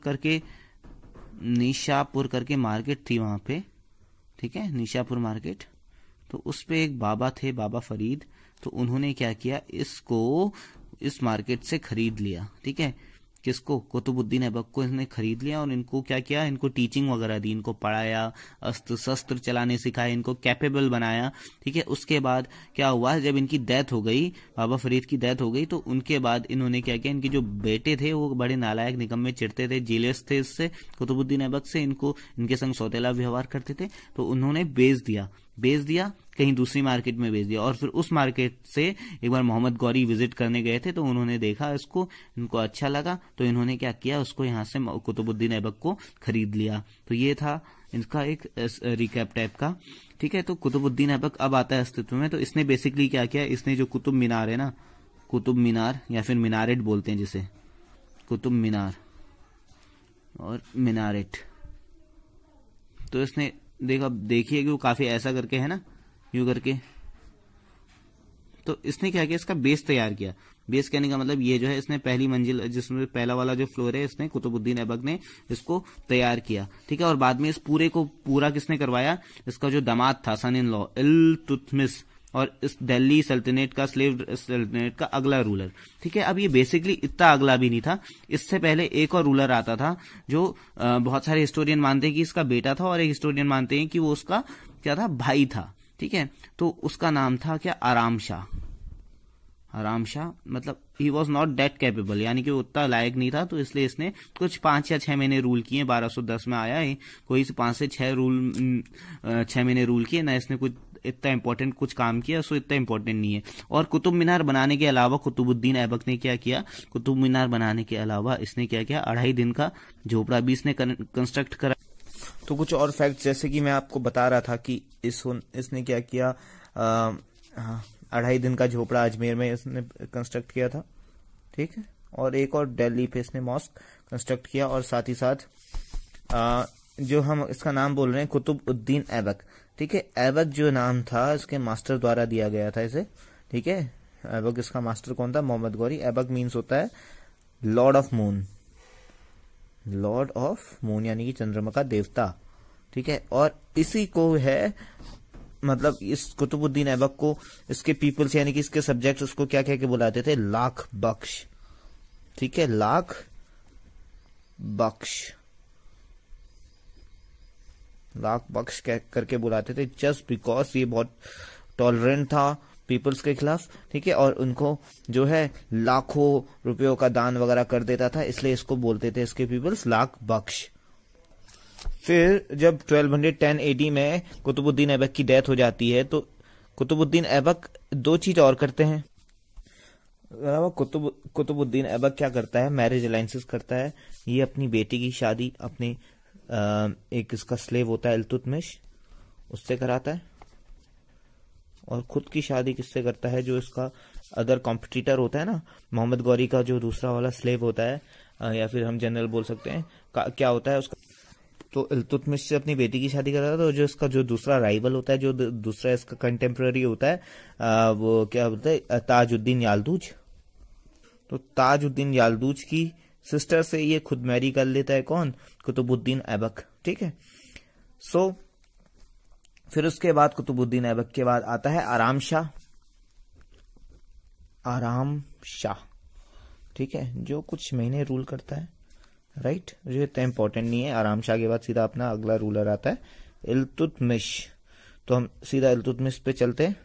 करके मार्केट थी वहां पे। ठीक है, निशापुर मार्केट। तो उस पे एक बाबा थे, बाबा फरीद। तो उन्होंने क्या किया, इसको इस मार्केट से खरीद लिया। ठीक है, किसको? कुतुबुद्दीन ऐबक को इन्होंने खरीद लिया, और इनको क्या किया? इनको टीचिंग वगैरह दी, इनको पढ़ाया, अस्त्र शस्त्र चलाने सिखाया, इनको कैपेबल बनाया। ठीक है, उसके बाद क्या हुआ, जब इनकी डेथ हो गई, बाबा फरीद की डेथ हो गई, तो उनके बाद इन्होंने क्या किया, इनके जो बेटे थे वो बड़े नालायक निकम्मे, चिढ़ते थे, जीलेस थे इससे, कुतुबुद्दीन ऐबक से, इनको इनके संग सौतेला व्यवहार करते थे। तो उन्होंने बेच दिया कहीं दूसरी मार्केट में बेच दिया। और फिर उस मार्केट से एक बार मोहम्मद गौरी विजिट करने गए थे, तो उन्होंने देखा इसको, इनको अच्छा लगा, तो इन्होंने क्या किया, उसको यहाँ से कुतुबुद्दीन ऐबक को खरीद लिया। तो ये था इनका एक रिकैप टाइप का। ठीक है, तो कुतुबुद्दीन ऐबक अब आता है अस्तित्व में। तो इसने बेसिकली क्या किया, इसने जो कुतुब मीनार है ना, कुतुब मीनार या फिर मीनारेट बोलते हैं जिसे, कुतुब मीनार और मीनारेट, तो इसने देखिए कि वो काफी ऐसा करके है ना, यूं करके। तो इसने क्या किया, इसका बेस तैयार किया। बेस कहने का मतलब ये जो है, इसने पहली मंजिल, जिसमें पहला वाला जो फ्लोर है, इसने कुतुबुद्दीन ऐबक ने इसको तैयार किया। ठीक है, और बाद में इस पूरा किसने करवाया, इसका जो दामाद था, सन इन लॉ इल्तुतमिश, और इस दिल्ली सल्तनत का स्लेव सल्तनत का अगला रूलर। ठीक है, अब ये बेसिकली इतना अगला भी नहीं था, इससे पहले एक और रूलर आता था जो बहुत सारे हिस्टोरियन मानते हैं कि इसका बेटा था, और एक हिस्टोरियन मानते हैं कि वो उसका क्या था, भाई था। ठीक है, तो उसका नाम था क्या, आराम शाह। आराम शाह मतलब he was not that capable, यानी कि वो उतना लायक नहीं था, तो इसलिए इसने कुछ 5 या 6 महीने रूल किए। 1210 में आया है, कोई 5 से 6 महीने रूल किए ना, इसने कुछ इतना इंपॉर्टेंट कुछ काम किया, सो इतना इंपॉर्टेंट नहीं है। और कुतुब मीनार बनाने के अलावा कुतुबुद्दीन ऐबक ने क्या किया, कुतुब मीनार बनाने के अलावा इसने क्या किया, 2.5 दिन का झोपड़ा भी इसने कंस्ट्रक्ट करा। तो कुछ और फैक्ट जैसे कि मैं आपको बता रहा था कि इसने क्या किया, 2.5 दिन का झोपड़ा अजमेर में इसने कंस्ट्रक्ट किया था। ठीक है, और एक और दिल्ली पे इसने मॉस्क कंस्ट्रक्ट किया, और साथ ही साथ जो हम इसका नाम बोल रहे हैं कुतुबुद्दीन ऐबक। ठीक है, ऐबक जो नाम था इसके मास्टर द्वारा दिया गया था इसे। ठीक है, ऐबक इसका मास्टर कौन था, मोहम्मद गौरी। ऐबक मीन्स होता है lord of moon, lord of moon यानी कि चंद्रमा का देवता। ठीक है, और इसी को है मतलब इस कुतुबुद्दीन ऐबक को इसके पीपल्स यानी कि इसके सब्जेक्ट्स उसको क्या कह के बुलाते थे, लाख बख्श। ठीक है, लाख बख्श, लाख बख्श करके बुलाते थे, जस्ट बिकॉज ये बहुत टॉलरेंट था पीपल्स के खिलाफ। ठीक है, और उनको जो है लाखों रुपयों का दान वगैरह कर देता था, इसलिए इसको बोलते थे इसके पीपल्स लाख बख्श। फिर जब 1210 AD में कुतुबुद्दीन ऐबक की डेथ हो जाती है, तो कुतुबुद्दीन ऐबक 2 चीज और करते हैं। कुतुबुद्दीन ऐबक क्या करता है, मैरिज अलायंसेस करता है। ये अपनी बेटी की शादी अपने एक इसका स्लेव होता है इल्तुतमिश, उससे कराता है, और खुद की शादी किससे करता है, जो इसका अदर कॉम्पिटिटर होता है ना, मोहम्मद गौरी का जो दूसरा वाला स्लेव होता है, या फिर हम जनरल बोल सकते हैं, क्या होता है उसका, तो इल्तुतमिश से अपनी बेटी की शादी कर रहा था। तो जो इसका जो दूसरा राइवल होता है, जो दूसरा इसका कंटेम्प्रेरी होता है, वो क्या बोलते हैं, ताजुद्दीन यालदूज। तो ताजुद्दीन यालदूज की सिस्टर से ये खुद मैरी कर लेता है, कौन, कुतुबुद्दीन ऐबक। ठीक है, सो फिर उसके बाद कुतुबुद्दीन ऐबक के बाद आता है आराम शाह। आराम शाह, ठीक है, जो कुछ महीने रूल करता है, राइट, जो इतना इंपॉर्टेंट नहीं है। आराम शाह के बाद सीधा अपना अगला रूलर आता है इल्तुतमिश। तो हम सीधा इल्तुतमिश पे चलते हैं।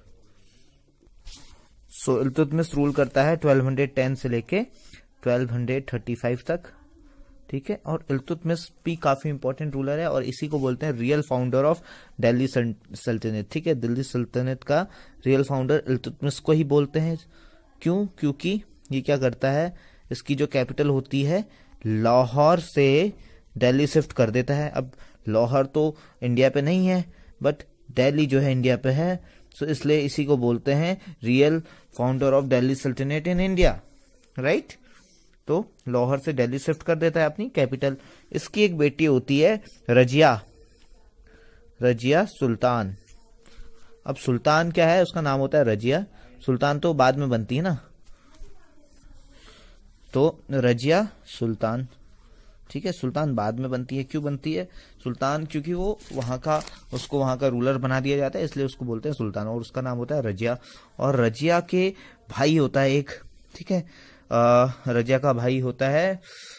सो इल्तुतमिश रूल करता है 1210 से लेके 1235 तक। ठीक है, और इल्तुतमिश भी काफी इंपॉर्टेंट रूलर है, और इसी को बोलते हैं रियल फाउंडर ऑफ दिल्ली सल्तनत। ठीक है, दिल्ली सल्तनत का रियल फाउंडर इल्तुतमिश को ही बोलते हैं। क्यों, क्योंकि ये क्या करता है, इसकी जो कैपिटल होती है लाहौर से दिल्ली शिफ्ट कर देता है। अब लाहौर तो इंडिया पे नहीं है, बट दिल्ली जो है इंडिया पे है, सो इसलिए इसी को बोलते हैं रियल फाउंडर ऑफ दिल्ली सल्तनत इन इंडिया, राइट। तो लाहौर से दिल्ली शिफ्ट कर देता है अपनी कैपिटल। इसकी एक बेटी होती है रजिया, रजिया सुल्तान। अब सुल्तान क्या है, उसका नाम होता है रजिया, सुल्तान तो बाद में बनती है ना, तो रजिया सुल्तान। ठीक है, सुल्तान बाद में बनती है। क्यों बनती है सुल्तान, क्योंकि वो वहां का, उसको वहां का रूलर बना दिया जाता है, इसलिए उसको बोलते हैं सुल्तान, और उसका नाम होता है रजिया। और रजिया के भाई होता है एक, ठीक है, रजिया का भाई होता है,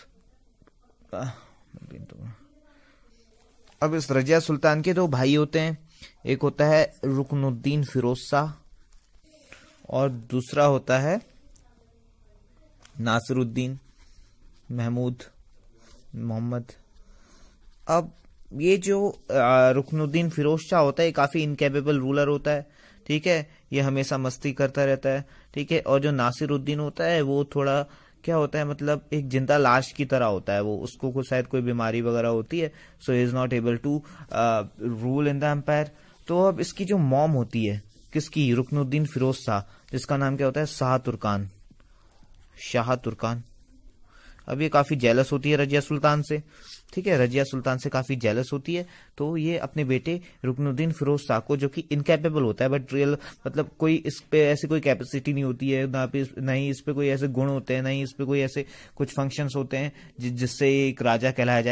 अब इस रजिया सुल्तान के 2 भाई होते हैं, एक होता है रुकनुद्दीन फिरोज शाह और दूसरा होता है नासिरुद्दीन महमूद मोहम्मद। अब ये जो रुकनुद्दीन फिरोज शाह होता है, ये काफी इनकेपेबल रूलर होता है। ठीक है, ये हमेशा मस्ती करता रहता है। ठीक है, और जो नासिरुद्दीन होता है वो थोड़ा क्या होता है, मतलब एक जिंदा लाश की तरह होता है, वो उसको कुछ शायद कोई बीमारी वगैरह होती है, so he is not able to rule in the empire. तो अब इसकी जो मॉम होती है, किसकी, रुकनुद्दीन फिरोज शाह, जिसका नाम क्या होता है शाह तुर्कान, शाह तुर्कान। अब ये काफी जेलस होती है रजिया सुल्तान से। ठीक है, रजिया सुल्तान से काफी जेलस होती है, तो ये अपने बेटे रुकनुद्दीन फिरोज शाह को, जो कि इनकैपेबल होता है बट रियल, मतलब कोई इस पे ऐसी कोई कैपेसिटी नहीं होती है, ना ही इस पे कोई ऐसे गुण होते हैं, ना ही इस पे कोई ऐसे कुछ फंक्शंस होते हैं जिससे एक राजा कहलाया जाए,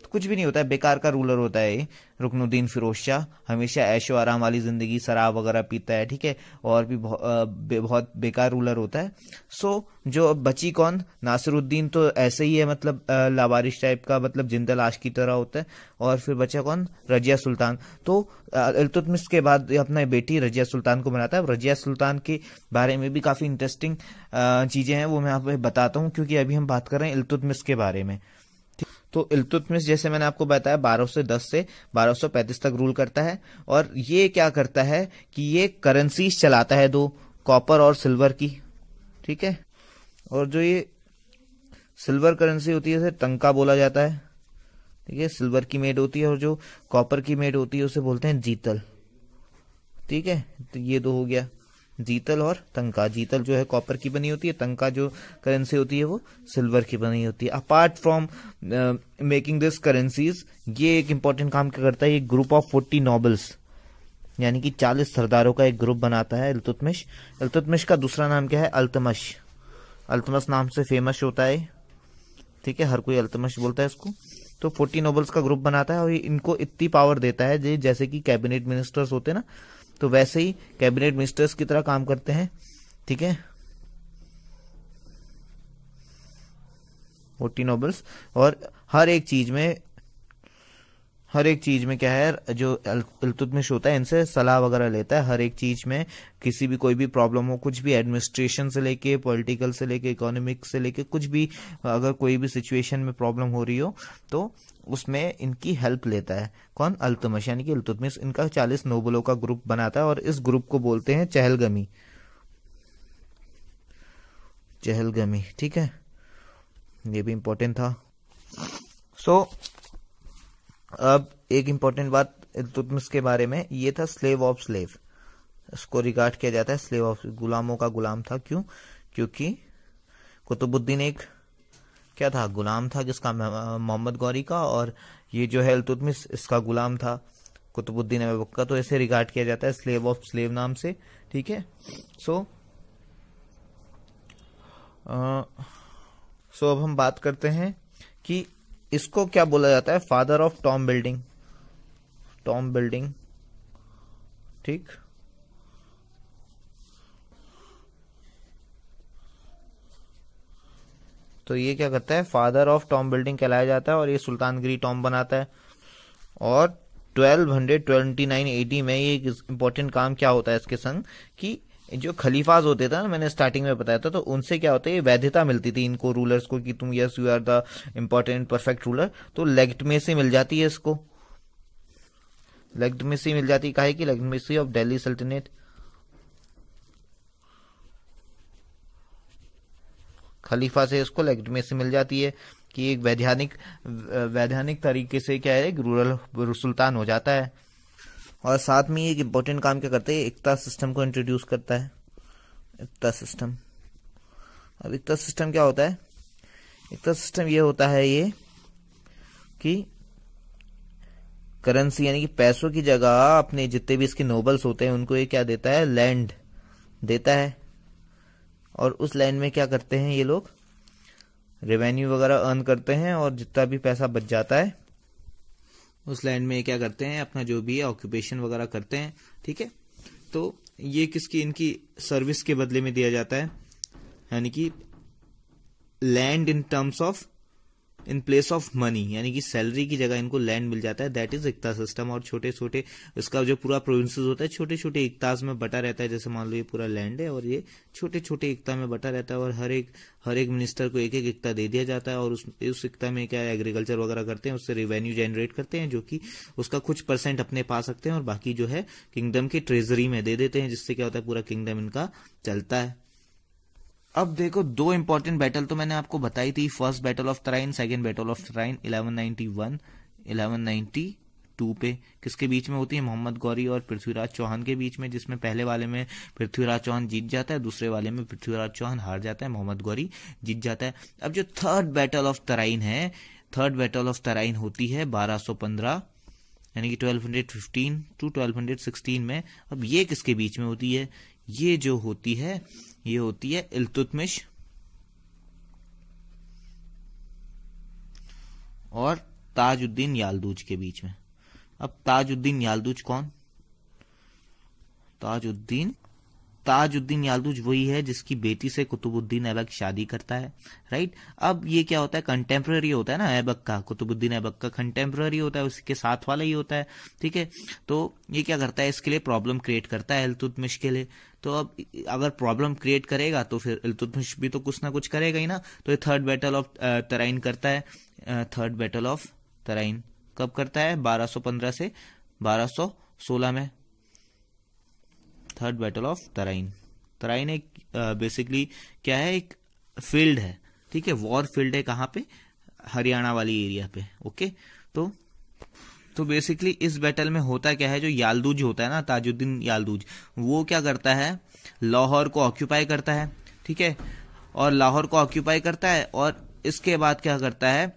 कुछ भी नहीं होता है, बेकार का रूलर होता है ये रुकनुद्दीन फिरोज शाह। हमेशा ऐशो आराम वाली जिंदगी, शराब वगैरह पीता है, ठीक है, और भी बहुत बेकार रूलर होता है। सो जो बची कौन, नासिरुद्दीन तो ऐसे ही है, मतलब लावारिश टाइप का, मतलब जिंदा लाश की तरह होता है। और फिर बचा कौन, रजिया सुल्तान। तो इल्तुतमिश के बाद अपना बेटी रजिया सुल्तान को बनाता है। रजिया सुल्तान के बारे में भी काफी इंटरेस्टिंग चीजें हैं, वो मैं आपको बताता हूँ, क्योंकि अभी हम बात कर रहे हैं इल्तुतमिश के बारे में। तो इल्तुतमिश जैसे मैंने आपको बताया 1210 से 1235 तक रूल करता है। और ये क्या करता है कि ये करेंसीज चलाता है, दो, कॉपर और सिल्वर की, ठीक है। और जो ये सिल्वर करेंसी होती है उसे टंका बोला जाता है, ठीक है, सिल्वर की मेड होती है। और जो कॉपर की मेड होती है उसे बोलते हैं जीतल, ठीक है। तो ये दो हो गया, जीतल और तंका। जीतल जो है कॉपर की बनी होती है, तंका जो करेंसी होती है वो सिल्वर की बनी होती है। Apart from making this currencies, ये एक इंपॉर्टेंट काम क्या करता है, ये ग्रुप ऑफ 40 नॉबल्स यानी कि 40 सरदारों का एक ग्रुप बनाता है इल्तुतमिश। इल्तुतमिश का दूसरा नाम क्या है, अल्तमश। अल्तमश नाम से फेमस होता है, ठीक है, हर कोई अल्तमश बोलता है इसको। तो 40 नोबल्स का ग्रुप बनाता है और ये इनको इतनी पावर देता है जैसे कि कैबिनेट मिनिस्टर्स होते हैं ना, तो वैसे ही कैबिनेट मिनिस्टर्स की तरह काम करते हैं, ठीक है, 40 नोबल्स। और हर एक चीज में क्या है, जो इल्तुतमिश होता है इनसे सलाह वगैरह लेता है हर एक चीज में। किसी भी कोई भी प्रॉब्लम हो, कुछ भी, एडमिनिस्ट्रेशन से लेके, पॉलिटिकल से लेके, इकोनॉमिक से लेके, कुछ भी, अगर कोई भी सिचुएशन में प्रॉब्लम हो रही हो तो उसमें इनकी हेल्प लेता है कौन, अल्तमश, यानी कि इल्तुतमिश। इनका 40 नोबलों का ग्रुप बनाता है और इस ग्रुप को बोलते हैं चहलगमी, चहलगमी, ठीक है, ये भी इंपॉर्टेंट था। सो अब एक इंपॉर्टेंट बात इल्तुतमिश के बारे में, ये था स्लेव ऑफ स्लेव। इसको रिगार्ड किया जाता है स्लेव ऑफ, गुलामों का गुलाम था। क्यों? क्योंकि कुतुबुद्दीन एक क्या था, गुलाम था किसका, मोहम्मद गौरी का, और ये जो है इल्तुतमिश इसका गुलाम था, कुतुबुद्दीन ऐबक का। तो ऐसे रिगार्ड किया जाता है स्लेव ऑफ स्लेव नाम से, ठीक है। सो अब हम बात करते हैं कि इसको क्या बोला जाता है, father of tomb building, tomb building, ठीक। तो ये क्या करता है, फादर ऑफ टॉम बिल्डिंग कहलाया जाता है, और ये सुल्तानगिरी टॉम बनाता है। और 1229 AD में ये एक इंपॉर्टेंट काम क्या होता है इसके संग, कि जो खलीफाज होते थे ना, मैंने स्टार्टिंग में बताया था, तो उनसे क्या होता है, वैधता मिलती थी इनको रूलर्स को, कि तुम yes you are the important perfect ruler. तो लेगिटिमेसी मिल जाती है इसको, लेगिटिमेसी मिल जाती है, काहे की, लेगिटिमेसी ऑफ दिल्ली सल्तनत। खलीफा से इसको लेगिटिमेसी मिल जाती है कि एक वैधानिक तरीके से क्या है, रूरल सुल्तान हो जाता है। और साथ में एक इंपॉर्टेंट काम क्या करते हैं, इक्ता सिस्टम को इंट्रोड्यूस करता है, इक्ता सिस्टम। अब इक्ता सिस्टम क्या होता है, इक्ता सिस्टम ये होता है ये कि करेंसी यानी कि पैसों की जगह अपने जितने भी इसके नोबल्स होते हैं उनको ये क्या देता है, लैंड देता है। और उस लैंड में क्या करते हैं ये लोग, रेवेन्यू वगैरह अर्न करते हैं, और जितना भी पैसा बच जाता है उस लैंड में क्या करते हैं, अपना जो भी है ऑक्यूपेशन वगैरह करते हैं, ठीक है। तो ये किसकी, इनकी सर्विस के बदले में दिया जाता है, यानी कि land in terms of, in place of money, यानी कि सैलरी की जगह इनको लैंड मिल जाता है, दैट इज इक्ता सिस्टम। और छोटे छोटे इसका जो पूरा प्रोविंसेस होता है छोटे छोटे इक्ताज में बटा रहता है, जैसे मान लो ये पूरा लैंड है और ये छोटे छोटे इक्ता में बटा रहता है, और हर एक मिनिस्टर को एक एक इक्ता दे दिया जाता है। और उस इक्ता में क्या एग्रीकल्चर वगैरह करते हैं, उससे रेवेन्यू जनरेट करते हैं, जो कि उसका कुछ % अपने पा सकते हैं, और बाकी जो है किंगडम की ट्रेजरी में दे देते हैं, जिससे क्या होता है पूरा किंगडम इनका चलता है। अब देखो, दो इंपॉर्टेंट बैटल तो मैंने आपको बताई थी, first battle of Tarain, second battle of Tarain 1191 1192 पे किसके बीच में होती है, मोहम्मद गौरी और पृथ्वीराज चौहान के बीच में, जिसमें पहले वाले में पृथ्वीराज चौहान जीत जाता है, दूसरे वाले में पृथ्वीराज चौहान हार जाता है, मोहम्मद गौरी जीत जाता है। अब जो थर्ड बैटल ऑफ तराइन है, थर्ड बैटल ऑफ तराइन होती है 1215 यानी कि 1215 to 1216 में। अब ये किसके बीच में होती है, ये जो होती है ये होती है इल्तुतमिश और ताजुद्दीन याल्दूज के बीच में। अब ताजुद्दीन याल्दूज कौन? ताजुद्दीन याल्दूज वही है जिसकी बेटी से कुतुबुद्दीन ऐबक शादी करता है, राइट। अब ये क्या होता है, कंटेम्प्रेरी होता है ना ऐबक का, कुतुबुद्दीन ऐबक का कंटेम्प्रेरी होता है, उसके साथ वाला ही होता है, ठीक है। तो ये क्या करता है, इसके लिए प्रॉब्लम क्रिएट करता है इल्तुतमिश के लिए। तो अब अगर प्रॉब्लम क्रिएट करेगा तो फिर इल्तुतमिश भी तो कुछ ना कुछ करेगा ही ना। तो ये थर्ड बैटल ऑफ तराइन करता है। थर्ड बैटल ऑफ तराइन कब करता है? 1215 से 1216 में। Third battle of Tarain. Tarain एक बेसिकली क्या है, एक फील्ड है, ठीक है, वॉर फील्ड है। कहाँ पे? हरियाणा वाली एरिया पे, ओके। तो बेसिकली इस बैटल में होता क्या है, जो याल्दूज होता है ना, ताजुद्दीन याल्दूज, वो क्या करता है, लाहौर को ऑक्यूपाई करता है, ठीक है। और लाहौर को ऑक्यूपाई करता है और इसके बाद क्या करता है,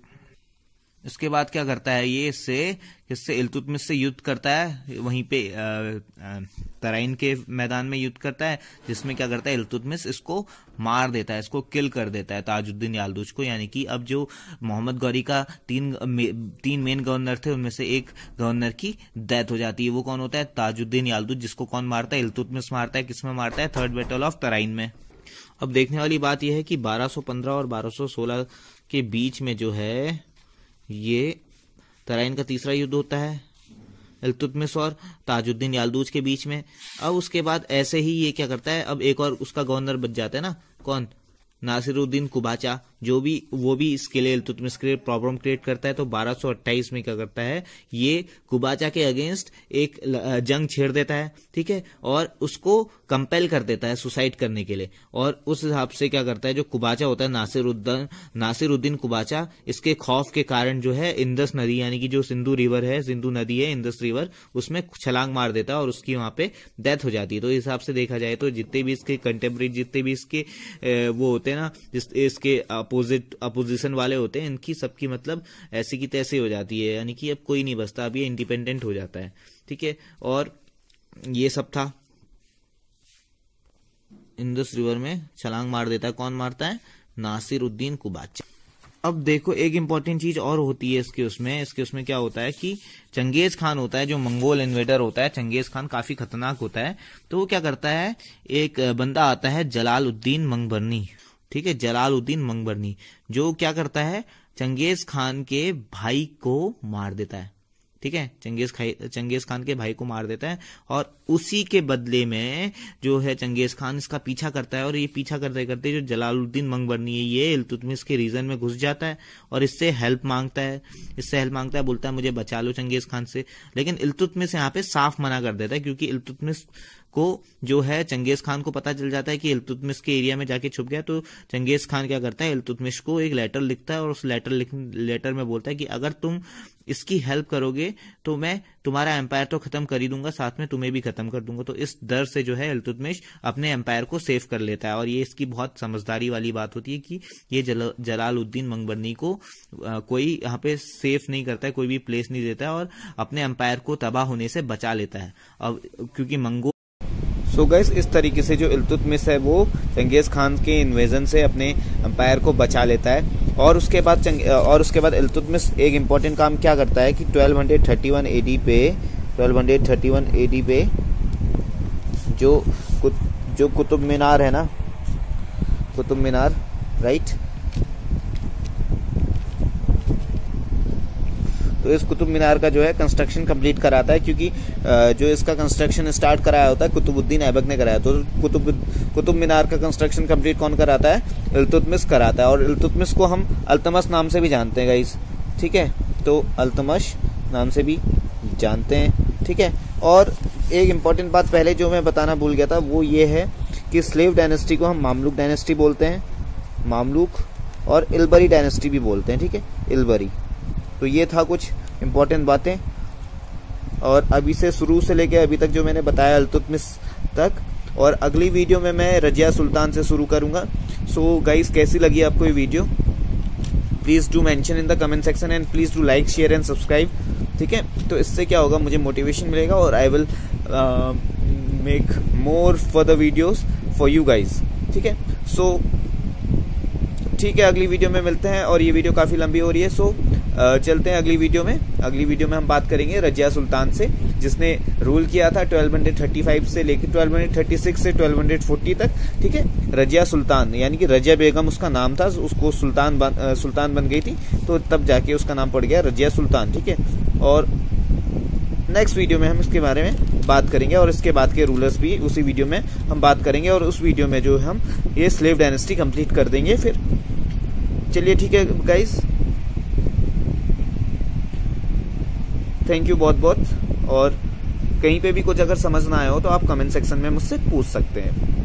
ये इससे इल्तुतमिश से युद्ध करता है, वहीं पे तराइन के मैदान में युद्ध करता है, जिसमें क्या करता है, इल्तुतमिश इसको मार देता है, इसको किल कर देता है ताजुद्दीन याल्दूज को। यानी कि अब जो मोहम्मद गौरी का तीन मेन गवर्नर थे, उनमें से एक गवर्नर की डेथ हो जाती है। वो कौन होता है? ताजुद्दीन याल्दूज, जिसको कौन मारता है? इल्तुतमिश मारता है। किसमें मारता है? थर्ड बैटल ऑफ तराइन में। अब देखने वाली बात यह है कि 1215 और 1216 के बीच में जो है ये तराइन का तीसरा युद्ध होता है इल्तुतमिश और ताजुद्दीन याल्दूज के बीच में। अब उसके बाद ऐसे ही ये क्या करता है, अब एक और उसका गवर्नर बच जाता है ना, कौन? नासिरुद्दीन कुबाचा, वो भी इसके लिए इल्तुतमिश के लिए प्रॉब्लम क्रिएट करता है। तो 1228 में क्या करता है, ये कुबाचा के अगेंस्ट एक जंग छेड़ देता है, ठीक है, और उसको कंपेल कर देता है सुसाइड करने के लिए। और उस हिसाब से क्या करता है, जो कुबाचा होता है नासिरुद्दीन कुबाचा, इसके खौफ के कारण जो है इंदस नदी, यानी कि जो सिंधु नदी है, इंदस रिवर, उसमें छलांग मार देता है और उसकी वहां पे डेथ हो जाती है। तो इस हिसाब से देखा जाए तो जितने भी इसके कंटेम्प्रेरी, जितने भी इसके वो होते हैं ना, इसके अपोजिशन वाले होते हैं, इनकी सबकी मतलब ऐसी की तैसी हो जाती है, यानी कि अब कोई नहीं बचता, अब ये इंडिपेंडेंट हो जाता है, ठीक है। और ये सब था, इंदस रिवर में छलांग मार देता है। कौन मारता है? नासिरुद्दीन कुबाचा। अब देखो एक इंपॉर्टेंट चीज और होती है इसके उसमें क्या होता है कि चंगेज खान होता है, जो मंगोल इन्वेडर होता है, चंगेज खान काफी खतरनाक होता है। तो वो क्या करता है, एक बंदा आता है जलालुद्दीन मंगबरनी, ठीक है, जलालुद्दीन मंगबरनी, जो क्या करता है, चंगेज खान के भाई को मार देता है, ठीक है, चंगेज खान के भाई को मार देता है। और उसी के बदले में जो है चंगेज खान इसका पीछा करता है, और ये पीछा करते करते जो जलालुद्दीन मंगबरनी है, ये इल्तुतमिश के रीजन में घुस जाता है और इससे हेल्प मांगता है, बोलता है मुझे बचा लो चंगेज खान से। लेकिन इल्तुतमिश यहाँ पे साफ मना कर देता है, क्योंकि इल्तुतमिश को जो है चंगेज खान को पता चल जाता है कि इल्तुतमिश के एरिया में जाके छुप गया। तो चंगेज खान क्या करता है, इल्तुतमिश को एक लेटर लिखता है और उस लेटर में बोलता है कि अगर तुम इसकी हेल्प करोगे तो मैं तुम्हारा एम्पायर तो खत्म कर ही दूंगा, साथ में तुम्हें भी खत्म कर दूंगा। तो इस डर से जो है इल्तुतमिश अपने एम्पायर को सेव कर लेता है। और ये इसकी बहुत समझदारी वाली बात होती है कि ये जलालुद्दीन मंगबरनी को कोई यहाँ पे सेफ नहीं करता है, कोई भी प्लेस नहीं देता है और अपने एम्पायर को तबाह होने से बचा लेता है। अब क्योंकि मंगोल सो गाइस, इस तरीके से जो इल्तुतमिश है वो चंगेज खान के इन्वेजन से अपने एम्पायर को बचा लेता है। और उसके बाद इल्तुतमिश एक इम्पॉर्टेंट काम क्या करता है कि 1231 एडी पे जो कुतुब मीनार है ना, कुतुब मीनार, राइट, तो इस कुतुब मीनार का जो है कंस्ट्रक्शन कंप्लीट कराता है, क्योंकि जो इसका कंस्ट्रक्शन स्टार्ट कराया होता है कुतुबुद्दीन ऐबक ने कराया। तो कुतुब मीनार का कंस्ट्रक्शन कंप्लीट कौन कराता है? इल्तुतमिश कराता है। और इल्तुतमिश को हम अल्तमश नाम से भी जानते हैं गाइस, ठीक है, तो अल्तमश नाम से भी जानते हैं, ठीक है। और एक इम्पॉर्टेंट बात पहले जो मैं बताना भूल गया था, वो ये है कि स्लेव डायनेस्टी को हम मामलुक डायनेस्टी बोलते हैं, मामलुक, और इलबरी डायनेस्टी भी बोलते हैं, ठीक है, इलबरी। तो ये था कुछ इम्पोर्टेंट बातें। और अभी से शुरू से लेके अभी तक जो मैंने बताया इल्तुतमिश तक, और अगली वीडियो में मैं रजिया सुल्तान से शुरू करूंगा। सो गाइस, कैसी लगी आपको ये video? Please do mention in the comment section and please do like, share and subscribe, ठीक है। तो इससे क्या होगा, मुझे मोटिवेशन मिलेगा और I will make more further videos for you guys, ठीक है। सो ठीक है, अगली वीडियो में मिलते हैं। और ये वीडियो काफी लंबी हो रही है, सो चलते हैं अगली वीडियो में। अगली वीडियो में हम बात करेंगे रजिया सुल्तान से, जिसने रूल किया था 1235 से लेकर 1236 से 1240 तक। ठीक है, रजिया सुल्तान यानी कि रजिया बेगम उसका नाम था, उसको सुल्तान बन गई थी, तो तब जाके उसका नाम पड़ गया रजिया सुल्तान। ठीक है, और नेक्स्ट वीडियो में हम इसके बारे में बात करेंगे और इसके बाद के रूलर्स भी उसी वीडियो में हम बात करेंगे, और उस वीडियो में जो हम ये स्लेव डायनेस्टी कंप्लीट कर देंगे फिर। चलिए ठीक है गाइस, थैंक यू बहुत बहुत। और कहीं पे भी कुछ अगर समझ ना आया हो तो आप कमेंट सेक्शन में मुझसे पूछ सकते हैं।